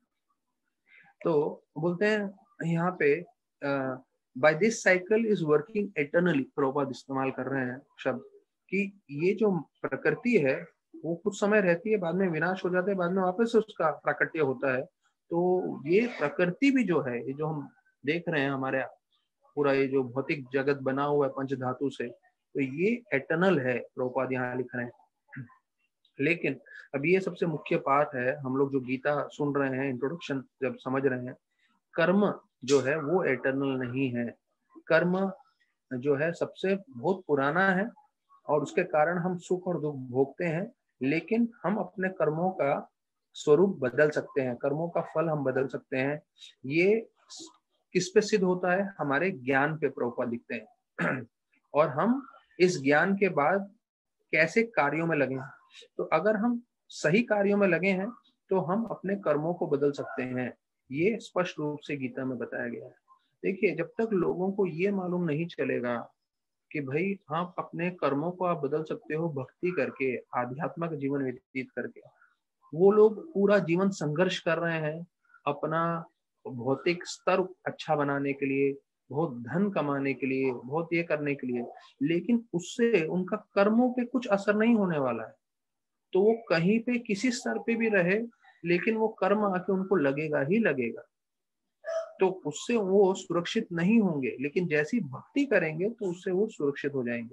तो बोलते हैं यहाँ पे by this cycle is working eternally. Prabhupada इस्तेमाल कर रहे हैं शब्द कि ये जो प्रकृति है वो कुछ समय रहती है, बाद में विनाश हो जाता है, बाद में वापस से उसका प्राकट्य होता है। तो ये प्रकृति भी जो है, ये जो हम देख रहे हैं, हमारे पूरा ये जो भौतिक जगत बना हुआ है पंच धातु से, तो ये एटर्नल है, प्रभुपाद यहाँ लिख रहे हैं। लेकिन अब ये सबसे मुख्य पार्ट है, हम लोग जो गीता सुन रहे हैं, इंट्रोडक्शन जब समझ रहे हैं, कर्म जो है वो एटर्नल नहीं है। कर्म जो है सबसे बहुत पुराना है और उसके कारण हम सुख और दुख भोगते हैं, लेकिन हम अपने कर्मों का स्वरूप बदल सकते हैं, कर्मों का फल हम बदल सकते हैं। ये किस पे सिद्ध होता है? हमारे ज्ञान पे प्रभुपाद लिखते हैं। और हम इस ज्ञान के बाद कैसे कार्यों में लगे हैं। तो अगर हम सही कार्यों में लगे हैं तो हम अपने कर्मों को बदल सकते हैं। ये स्पष्ट रूप से गीता में बताया गया है। देखिए, जब तक लोगों को ये मालूम नहीं चलेगा कि भाई आप अपने कर्मों को आप बदल सकते हो भक्ति करके, आध्यात्मिक जीवन व्यतीत करके, वो लोग पूरा जीवन संघर्ष कर रहे हैं अपना भौतिक स्तर अच्छा बनाने के लिए, बहुत धन कमाने के लिए, बहुत ये करने के लिए, लेकिन उससे उनका कर्मों पे कुछ असर नहीं होने वाला है। तो वो कहीं पे किसी स्तर पे भी रहे, लेकिन वो कर्म आके उनको लगेगा ही लगेगा, तो उससे वो सुरक्षित नहीं होंगे। लेकिन जैसी भक्ति करेंगे तो उससे वो सुरक्षित हो जाएंगे।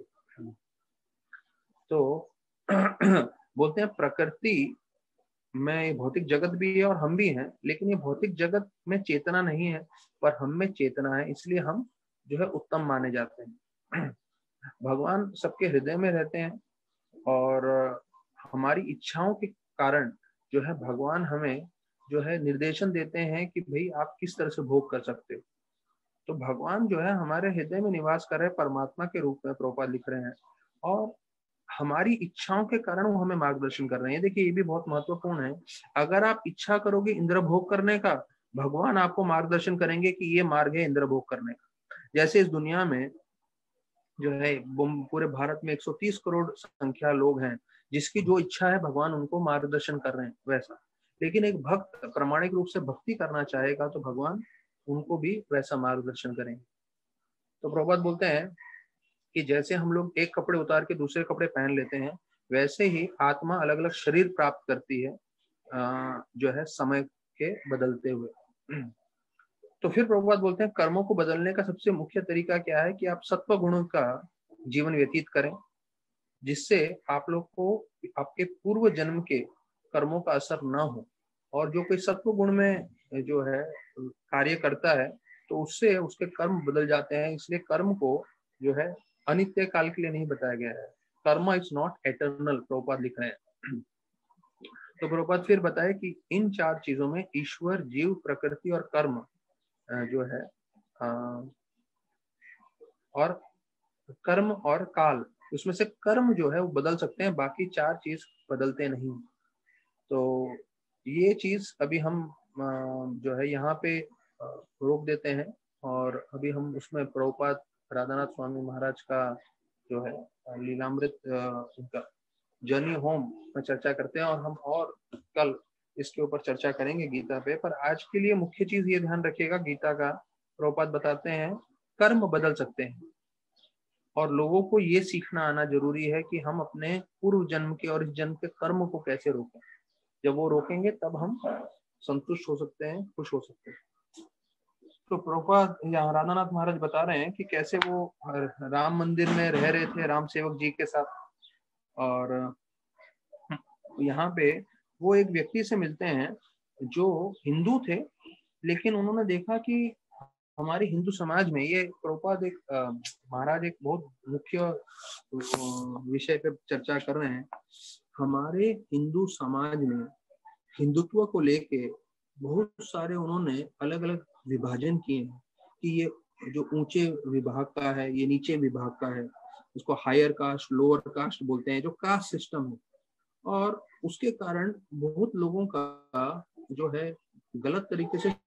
तो बोलते हैं प्रकृति में भौतिक जगत भी है और हम भी हैं, लेकिन ये भौतिक जगत में चेतना नहीं है, पर हम में चेतना है, इसलिए हम जो है उत्तम माने जाते हैं। भगवान सबके हृदय में रहते हैं और हमारी इच्छाओं के कारण जो है भगवान हमें जो है निर्देशन देते हैं कि भाई आप किस तरह से भोग कर सकते हो। तो भगवान जो है हमारे हृदय में निवास कर रहे हैं परमात्मा के रूप में, प्रभुपाद लिख रहे हैं। और हमारी इच्छाओं के कारण वो हमें मार्गदर्शन कर रहे हैं। देखिए ये भी बहुत महत्वपूर्ण है। अगर आप इच्छा करोगे इंद्र भोग करने का, भगवान आपको मार्गदर्शन करेंगे कि ये मार्ग है इंद्र भोग करने का। जैसे इस दुनिया में जो है पूरे भारत में 130 करोड़ संख्या लोग हैं, जिसकी जो इच्छा है भगवान उनको मार्गदर्शन कर रहे हैं वैसा। लेकिन एक भक्त प्रामाणिक रूप से भक्ति करना चाहेगा तो भगवान उनको भी वैसा मार्गदर्शन करेंगे। तो प्रभुपाद बोलते हैं कि जैसे हम लोग एक कपड़े उतार के दूसरे कपड़े पहन लेते हैं, वैसे ही आत्मा अलग अलग शरीर प्राप्त करती है जो है समय के बदलते हुए। तो फिर प्रभुपाद बोलते हैं कर्मों को बदलने का सबसे मुख्य तरीका क्या है कि आप सत्व गुणों का जीवन व्यतीत करें, जिससे आप लोग को आपके पूर्व जन्म के कर्मों का असर ना हो। और जो कोई सत्व गुण में जो है कार्य करता है तो उससे उसके कर्म बदल जाते हैं। इसलिए कर्म को जो है अनित्य काल के लिए नहीं बताया गया है। कर्म इज नॉट एटर्नल, प्रभुपाद लिख रहे हैं। तो प्रभुपाद फिर बताए कि इन चार चीजों में ईश्वर, जीव, प्रकृति और कर्म जो है और कर्म और काल, उसमें से कर्म जो है वो बदल सकते हैं, बाकी चार चीज बदलते नहीं। तो ये चीज अभी हम जो है यहाँ पे रोक देते हैं और अभी हम उसमें प्रभुपाद राधानाथ स्वामी महाराज का जो है लीलामृत उनका जर्नी होम में चर्चा करते हैं। और हम और कल इसके ऊपर चर्चा करेंगे गीता पे। पर आज के लिए मुख्य चीज ये ध्यान रखिएगा, गीता का प्रभुपाद बताते हैं कर्म बदल सकते हैं और लोगों को ये सीखना आना जरूरी है कि हम अपने पूर्व जन्म के और इस जन्म के कर्म को कैसे रोकें। जब वो रोकेंगे तब हम संतुष्ट हो सकते हैं, खुश हो सकते हैं। तो प्रभुपाद यहाँ राधानाथ महाराज बता रहे हैं कि कैसे वो राम मंदिर में रह रहे थे राम सेवक जी के साथ, और यहाँ पे वो एक व्यक्ति से मिलते हैं जो हिंदू थे, लेकिन उन्होंने देखा कि हमारे हिंदू समाज में, ये प्रभुपाद एक महाराज एक बहुत मुख्य विषय पे चर्चा कर रहे हैं। हमारे हिंदू समाज में हिंदुत्व को लेके बहुत सारे उन्होंने अलग अलग विभाजन किए हैं कि ये जो ऊंचे विभाग का है, ये नीचे विभाग का है, उसको हायर कास्ट लोअर कास्ट बोलते हैं, जो कास्ट सिस्टम है। और उसके कारण बहुत लोगों का जो है गलत तरीके से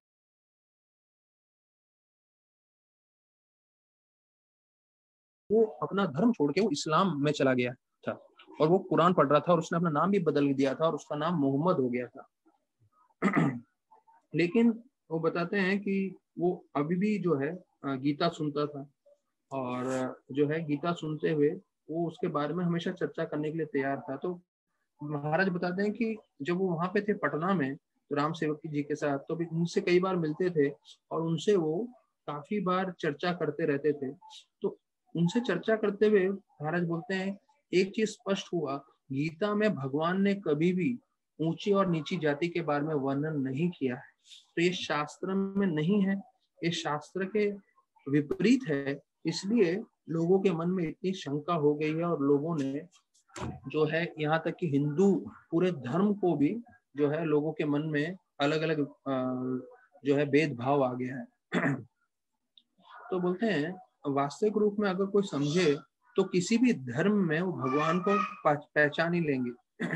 वो अपना धर्म छोड़ के वो इस्लाम में चला गया था और वो कुरान पढ़ रहा था और उसने अपना नाम भी बदल दिया था और उसका नाम मोहम्मद हो गया था। लेकिन वो बताते हैं कि वो अभी भी जो है गीता सुनता था और जो है गीता सुनते हुए वो उसके बारे में हमेशा चर्चा करने के लिए तैयार था। तो महाराज बताते हैं कि जब वो वहां पे थे पटना में तो राम सेवक जी के साथ, तो भी उनसे कई बार मिलते थे और उनसे वो काफी बार चर्चा करते रहते थे। तो उनसे चर्चा करते हुए महाराज बोलते हैं एक चीज स्पष्ट हुआ, गीता में भगवान ने कभी भी ऊंची और नीची जाति के बारे में वर्णन नहीं किया है। तो ये शास्त्र में नहीं है, ये शास्त्र के विपरीत है। इसलिए लोगों के मन में इतनी शंका हो गई है और लोगों ने जो है यहाँ तक कि हिंदू पूरे धर्म को भी जो है लोगों के मन में अलग अलग जो है भेदभाव आ गया है। तो बोलते हैं वास्तविक रूप में अगर कोई समझे तो किसी भी धर्म में वो भगवान को पहचान ही लेंगे।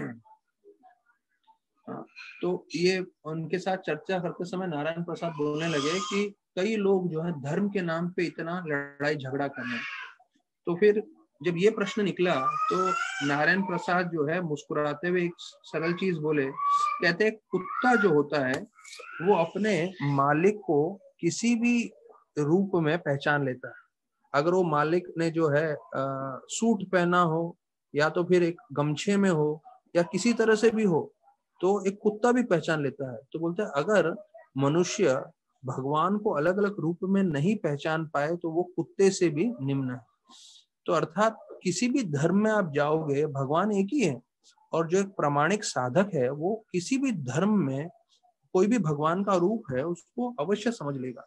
तो ये उनके साथ चर्चा करते समय नारायण प्रसाद बोलने लगे कि कई लोग जो है धर्म के नाम पे इतना लड़ाई झगड़ा कर रहे हैं। तो फिर जब ये प्रश्न निकला तो नारायण प्रसाद जो है मुस्कुराते हुए एक सरल चीज बोले, कहते हैं कुत्ता जो होता है वो अपने मालिक को किसी भी रूप में पहचान लेता है। अगर वो मालिक ने जो है सूट पहना हो या तो फिर एक गमछे में हो या किसी तरह से भी हो तो एक कुत्ता भी पहचान लेता है। तो बोलते हैं अगर मनुष्य भगवान को अलग अलग रूप में नहीं पहचान पाए तो वो कुत्ते से भी निम्न है। तो अर्थात किसी भी धर्म में आप जाओगे भगवान एक ही है और जो एक प्रामाणिक साधक है वो किसी भी धर्म में कोई भी भगवान का रूप है उसको अवश्य समझ लेगा।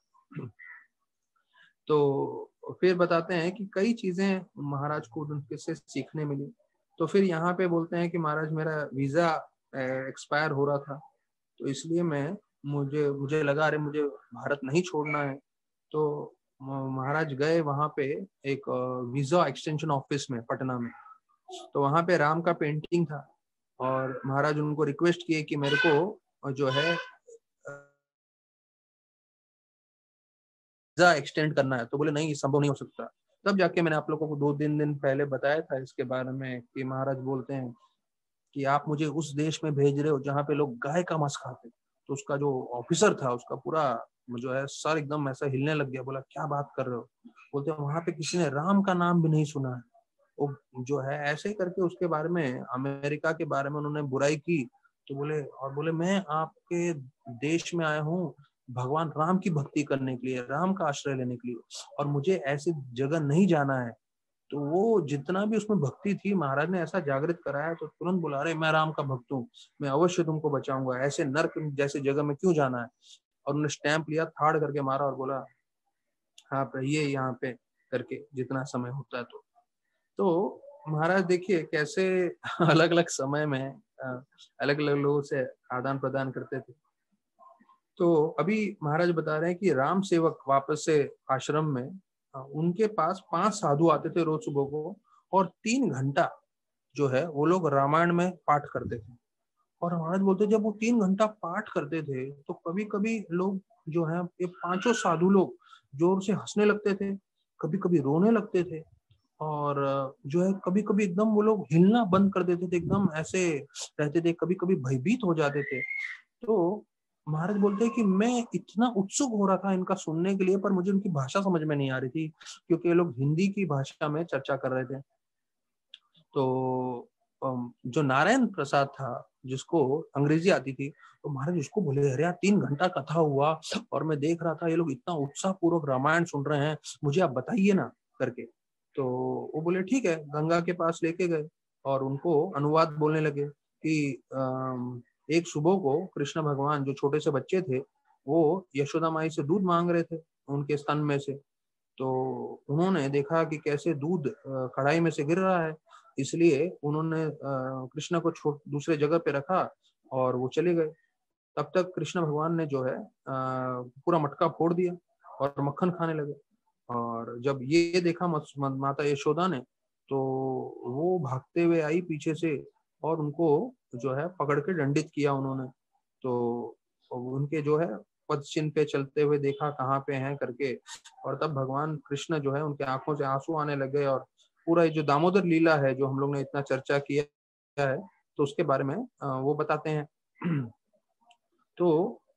तो फिर बताते हैं कि कई चीजें महाराज को उनके से सीखने मिली। तो फिर यहाँ पे बोलते हैं कि महाराज मेरा वीजा एक्सपायर हो रहा था तो इसलिए मैं मुझे लगा अरे मुझे भारत नहीं छोड़ना है। तो महाराज गए वहां पे एक वीजा एक्सटेंशन ऑफिस में पटना में तो वहां पे राम का पेंटिंग था और महाराज उनको रिक्वेस्ट किए कि मेरे को जो है वीजा एक्सटेंड करना है। तो बोले नहीं, संभव नहीं हो सकता। तब जाके मैंने आप लोगों को 2-3 दिन पहले बताया था इसके बारे में कि महाराज बोलते हैं कि आप मुझे उस देश में भेज रहे हो जहाँ पे लोग गाय का मांस खाते। तो उसका जो ऑफिसर था उसका पूरा जो है सर एकदम ऐसा हिलने लग गया। बोला क्या बात कर रहे हो? बोलते हैं वहां पे किसी ने राम का नाम भी नहीं सुना है। वो जो है ऐसे ही करके उसके बारे में, अमेरिका के बारे में उन्होंने बुराई की। तो बोले मैं आपके देश में आया हूँ भगवान राम की भक्ति करने के लिए, राम का आश्रय लेने के लिए, और मुझे ऐसी जगह नहीं जाना है। तो वो जितना भी उसमें भक्ति थी महाराज ने ऐसा जागृत कराया तो तुरंत बोला, अरे मैं राम का भक्त हूँ, मैं अवश्य तुमको बचाऊंगा, ऐसे नर्क जैसे जगह में क्यों जाना है। और उन्होंने स्टैंप लिया, थाड़ करके मारा और बोला आप रहिए यहाँ पे करके जितना समय होता है। तो महाराज देखिए कैसे अलग अलग समय में अलग अलग लोगों से आदान प्रदान करते थे। तो अभी महाराज बता रहे हैं कि राम सेवक वापस से आश्रम में, उनके पास 5 साधु आते थे रोज सुबह को, और 3 घंटा जो है वो लोग रामायण में पाठ करते थे। और महाराज बोलते जब वो 3 घंटा पाठ करते थे तो कभी कभी लोग जो है ये 5 साधु लोग जोर से हंसने लगते थे, कभी कभी रोने लगते थे, और जो है कभी कभी एकदम वो लोग हिलना बंद कर देते थे, एकदम ऐसे रहते थे, कभी कभी भयभीत हो जाते थे। तो महाराज बोलते हैं कि मैं इतना उत्सुक हो रहा था इनका सुनने के लिए, पर मुझे उनकी भाषा समझ में नहीं आ रही थी क्योंकि ये लोग हिंदी की भाषा में चर्चा कर रहे थे। तो जो नारायण प्रसाद था जिसको अंग्रेजी आती थी, तो महाराज उसको बोले अरे यार 3 घंटा कथा हुआ और मैं देख रहा था ये लोग इतना उत्साह पूर्वक रामायण सुन रहे हैं, मुझे आप बताइए ना करके। तो वो बोले ठीक है, गंगा के पास लेके गए और उनको अनुवाद बोलने लगे कि एक सुबह को कृष्ण भगवान जो छोटे से बच्चे थे वो यशोदा माई से दूध मांग रहे थे उनके स्तन में से। तो उन्होंने देखा कि कैसे दूध कढ़ाई में से गिर रहा है, इसलिए उन्होंने कृष्ण को दूसरे जगह पे रखा और वो चले गए। तब तक कृष्ण भगवान ने जो है पूरा मटका फोड़ दिया और मक्खन खाने लगे। और जब ये देखा माता यशोदा ने, तो वो भागते हुए आई पीछे से और उनको जो है पकड़ के दंडित किया उन्होंने। तो उनके जो है पद चिन्ह पे चलते हुए देखा कहाँ पे हैं करके। और तब भगवान कृष्ण जो है उनके आंखों से आंसू आने लगे और पूरा ये जो दामोदर लीला है जो हम लोग ने इतना चर्चा किया है तो उसके बारे में वो बताते हैं। तो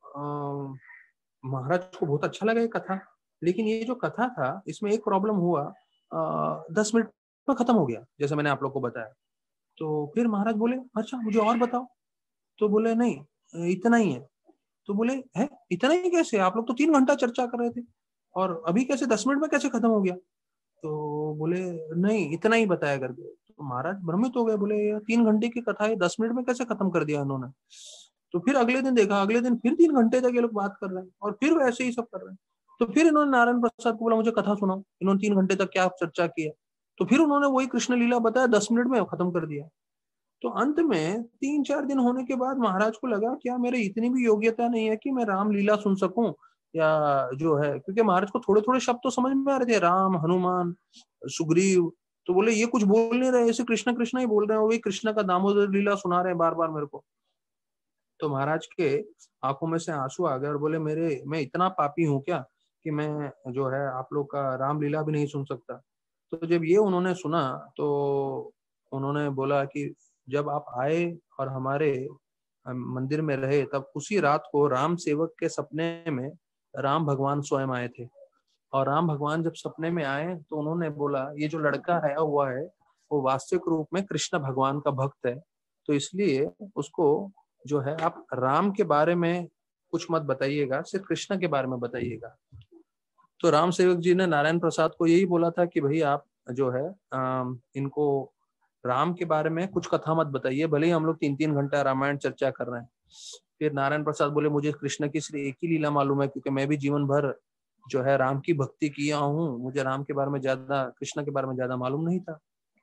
महाराज को बहुत अच्छा लगा ये कथा। लेकिन ये जो कथा था इसमें एक प्रॉब्लम हुआ, 10 मिनट में खत्म हो गया जैसे मैंने आप लोग को बताया। तो फिर महाराज बोले अच्छा मुझे और बताओ। तो बोले नहीं इतना ही है। तो बोले है इतना ही कैसे, आप लोग तो 3 घंटा चर्चा कर रहे थे और अभी कैसे 10 मिनट में कैसे खत्म हो गया। तो बोले नहीं इतना ही बताया करके। तो महाराज भ्रमित हो गए, बोले यार 3 घंटे की कथा है 10 मिनट में कैसे खत्म कर दिया इन्होंने। तो फिर अगले दिन देखा, अगले दिन फिर 3 घंटे तक ये लोग बात कर रहे हैं और फिर वैसे ही सब कर रहे हैं। तो फिर इन्होंने नारायण प्रसाद को बोला मुझे कथा सुनाओ, इन्होंने 3 घंटे तक क्या चर्चा किया। तो फिर उन्होंने वही कृष्ण लीला बताया, 10 मिनट में खत्म कर दिया। तो अंत में 3-4 दिन होने के बाद महाराज को लगा क्या मेरे इतनी भी योग्यता नहीं है कि मैं राम लीला सुन सकूं, या जो है क्योंकि महाराज को थोड़े थोड़े शब्द तो समझ में आ रहे थे, राम हनुमान सुग्रीव। तो बोले ये कुछ बोल नहीं रहे, ऐसे कृष्ण कृष्ण ही बोल रहे हैं, वही कृष्ण का दामोदर लीला सुना रहे हैं बार बार मेरे को। तो महाराज के आंखों में से आंसू आ गए और बोले मैं इतना पापी हूँ क्या कि मैं जो है आप लोग का रामलीला भी नहीं सुन सकता। तो जब ये उन्होंने सुना तो उन्होंने बोला कि जब आप आए और हमारे मंदिर में रहे तब उसी रात को राम सेवक के सपने में राम भगवान स्वयं आए थे। और राम भगवान जब सपने में आए तो उन्होंने बोला ये जो लड़का आया हुआ है वो वास्तविक रूप में कृष्ण भगवान का भक्त है, तो इसलिए उसको जो है आप राम के बारे में कुछ मत बताइएगा, सिर्फ कृष्ण के बारे में बताइएगा। तो राम सेवक जी ने नारायण प्रसाद को यही बोला था कि भाई आप जो है इनको राम के बारे में कुछ कथा मत बताइए, भले ही हम लोग 3-3 घंटा रामायण चर्चा कर रहे हैं। फिर नारायण प्रसाद बोले मुझे कृष्ण की सिर्फ एक ही लीला मालूम है क्योंकि मैं भी जीवन भर जो है राम की भक्ति किया हूँ, मुझे राम के बारे में ज्यादा, कृष्ण के बारे में ज्यादा मालूम नहीं था।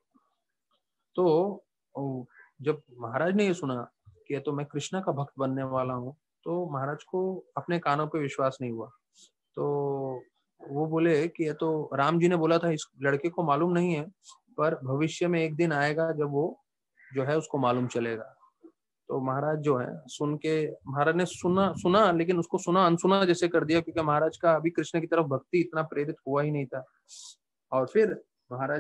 तो जब महाराज ने ये सुना कि तो मैं कृष्ण का भक्त बनने वाला हूँ, तो महाराज को अपने कानों पे विश्वास नहीं हुआ। तो वो बोले कि ये तो राम जी ने बोला था, इस लड़के को मालूम नहीं है पर भविष्य में एक दिन आएगा जब वो जो है उसको मालूम चलेगा। तो महाराज जो है सुन के, महाराज ने सुना सुना लेकिन उसको सुना अनसुना जैसे कर दिया, क्योंकि महाराज का अभी कृष्ण की तरफ भक्ति इतना प्रेरित हुआ ही नहीं था। और फिर महाराज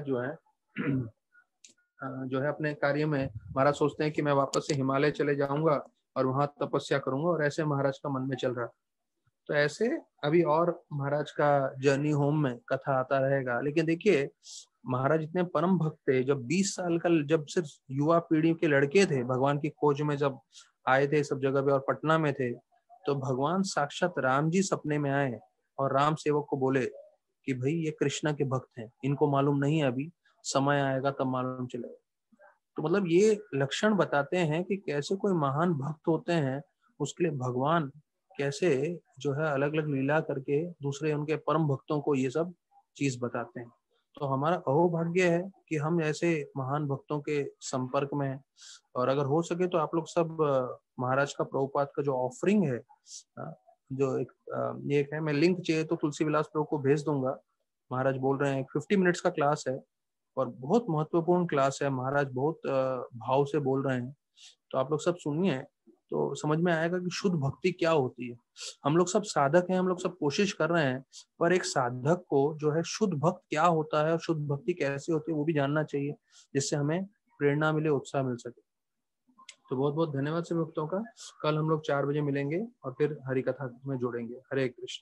जो है अपने कार्य में, महाराज सोचते हैं कि मैं वापस से हिमालय चले जाऊंगा और वहां तपस्या करूंगा, और ऐसे महाराज का मन में चल रहा। तो ऐसे अभी और महाराज का जर्नी होम में कथा आता रहेगा। लेकिन देखिए महाराज इतने परम भक्त थे, जब 20 साल का, जब सिर्फ युवा पीढ़ी के लड़के थे, भगवान की खोज में जब आए थे सब जगह पे और पटना में थे, तो भगवान साक्षात राम जी सपने में आए और राम सेवक को बोले कि भाई ये कृष्णा के भक्त हैं, इनको मालूम नहीं है, अभी समय आएगा तब मालूम चलेगा। तो मतलब ये लक्षण बताते हैं कि कैसे कोई महान भक्त होते हैं, उसके लिए भगवान कैसे जो है अलग अलग लीला करके दूसरे उनके परम भक्तों को ये सब चीज बताते हैं। तो हमारा अहोभाग्य है कि हम ऐसे महान भक्तों के संपर्क में हैं। और अगर हो सके तो आप लोग सब महाराज का प्रभुपाद का जो ऑफरिंग है, जो एक है, मैं लिंक चाहिए तो तुलसी विलास प्रभु को भेज दूंगा। महाराज बोल रहे हैं 50 मिनट्स का क्लास है और बहुत महत्वपूर्ण क्लास है, महाराज बहुत भाव से बोल रहे हैं। तो आप लोग सब सुनिए तो समझ में आएगा कि शुद्ध भक्ति क्या होती है। हम लोग सब साधक हैं, हम लोग सब कोशिश कर रहे हैं, पर एक साधक को जो है शुद्ध भक्त क्या होता है और शुद्ध भक्ति कैसे होती है वो भी जानना चाहिए, जिससे हमें प्रेरणा मिले, उत्साह मिल सके। तो बहुत बहुत धन्यवाद सभी भक्तों का। कल हम लोग 4 बजे मिलेंगे और फिर हरि कथा में जुड़ेंगे। हरे कृष्ण।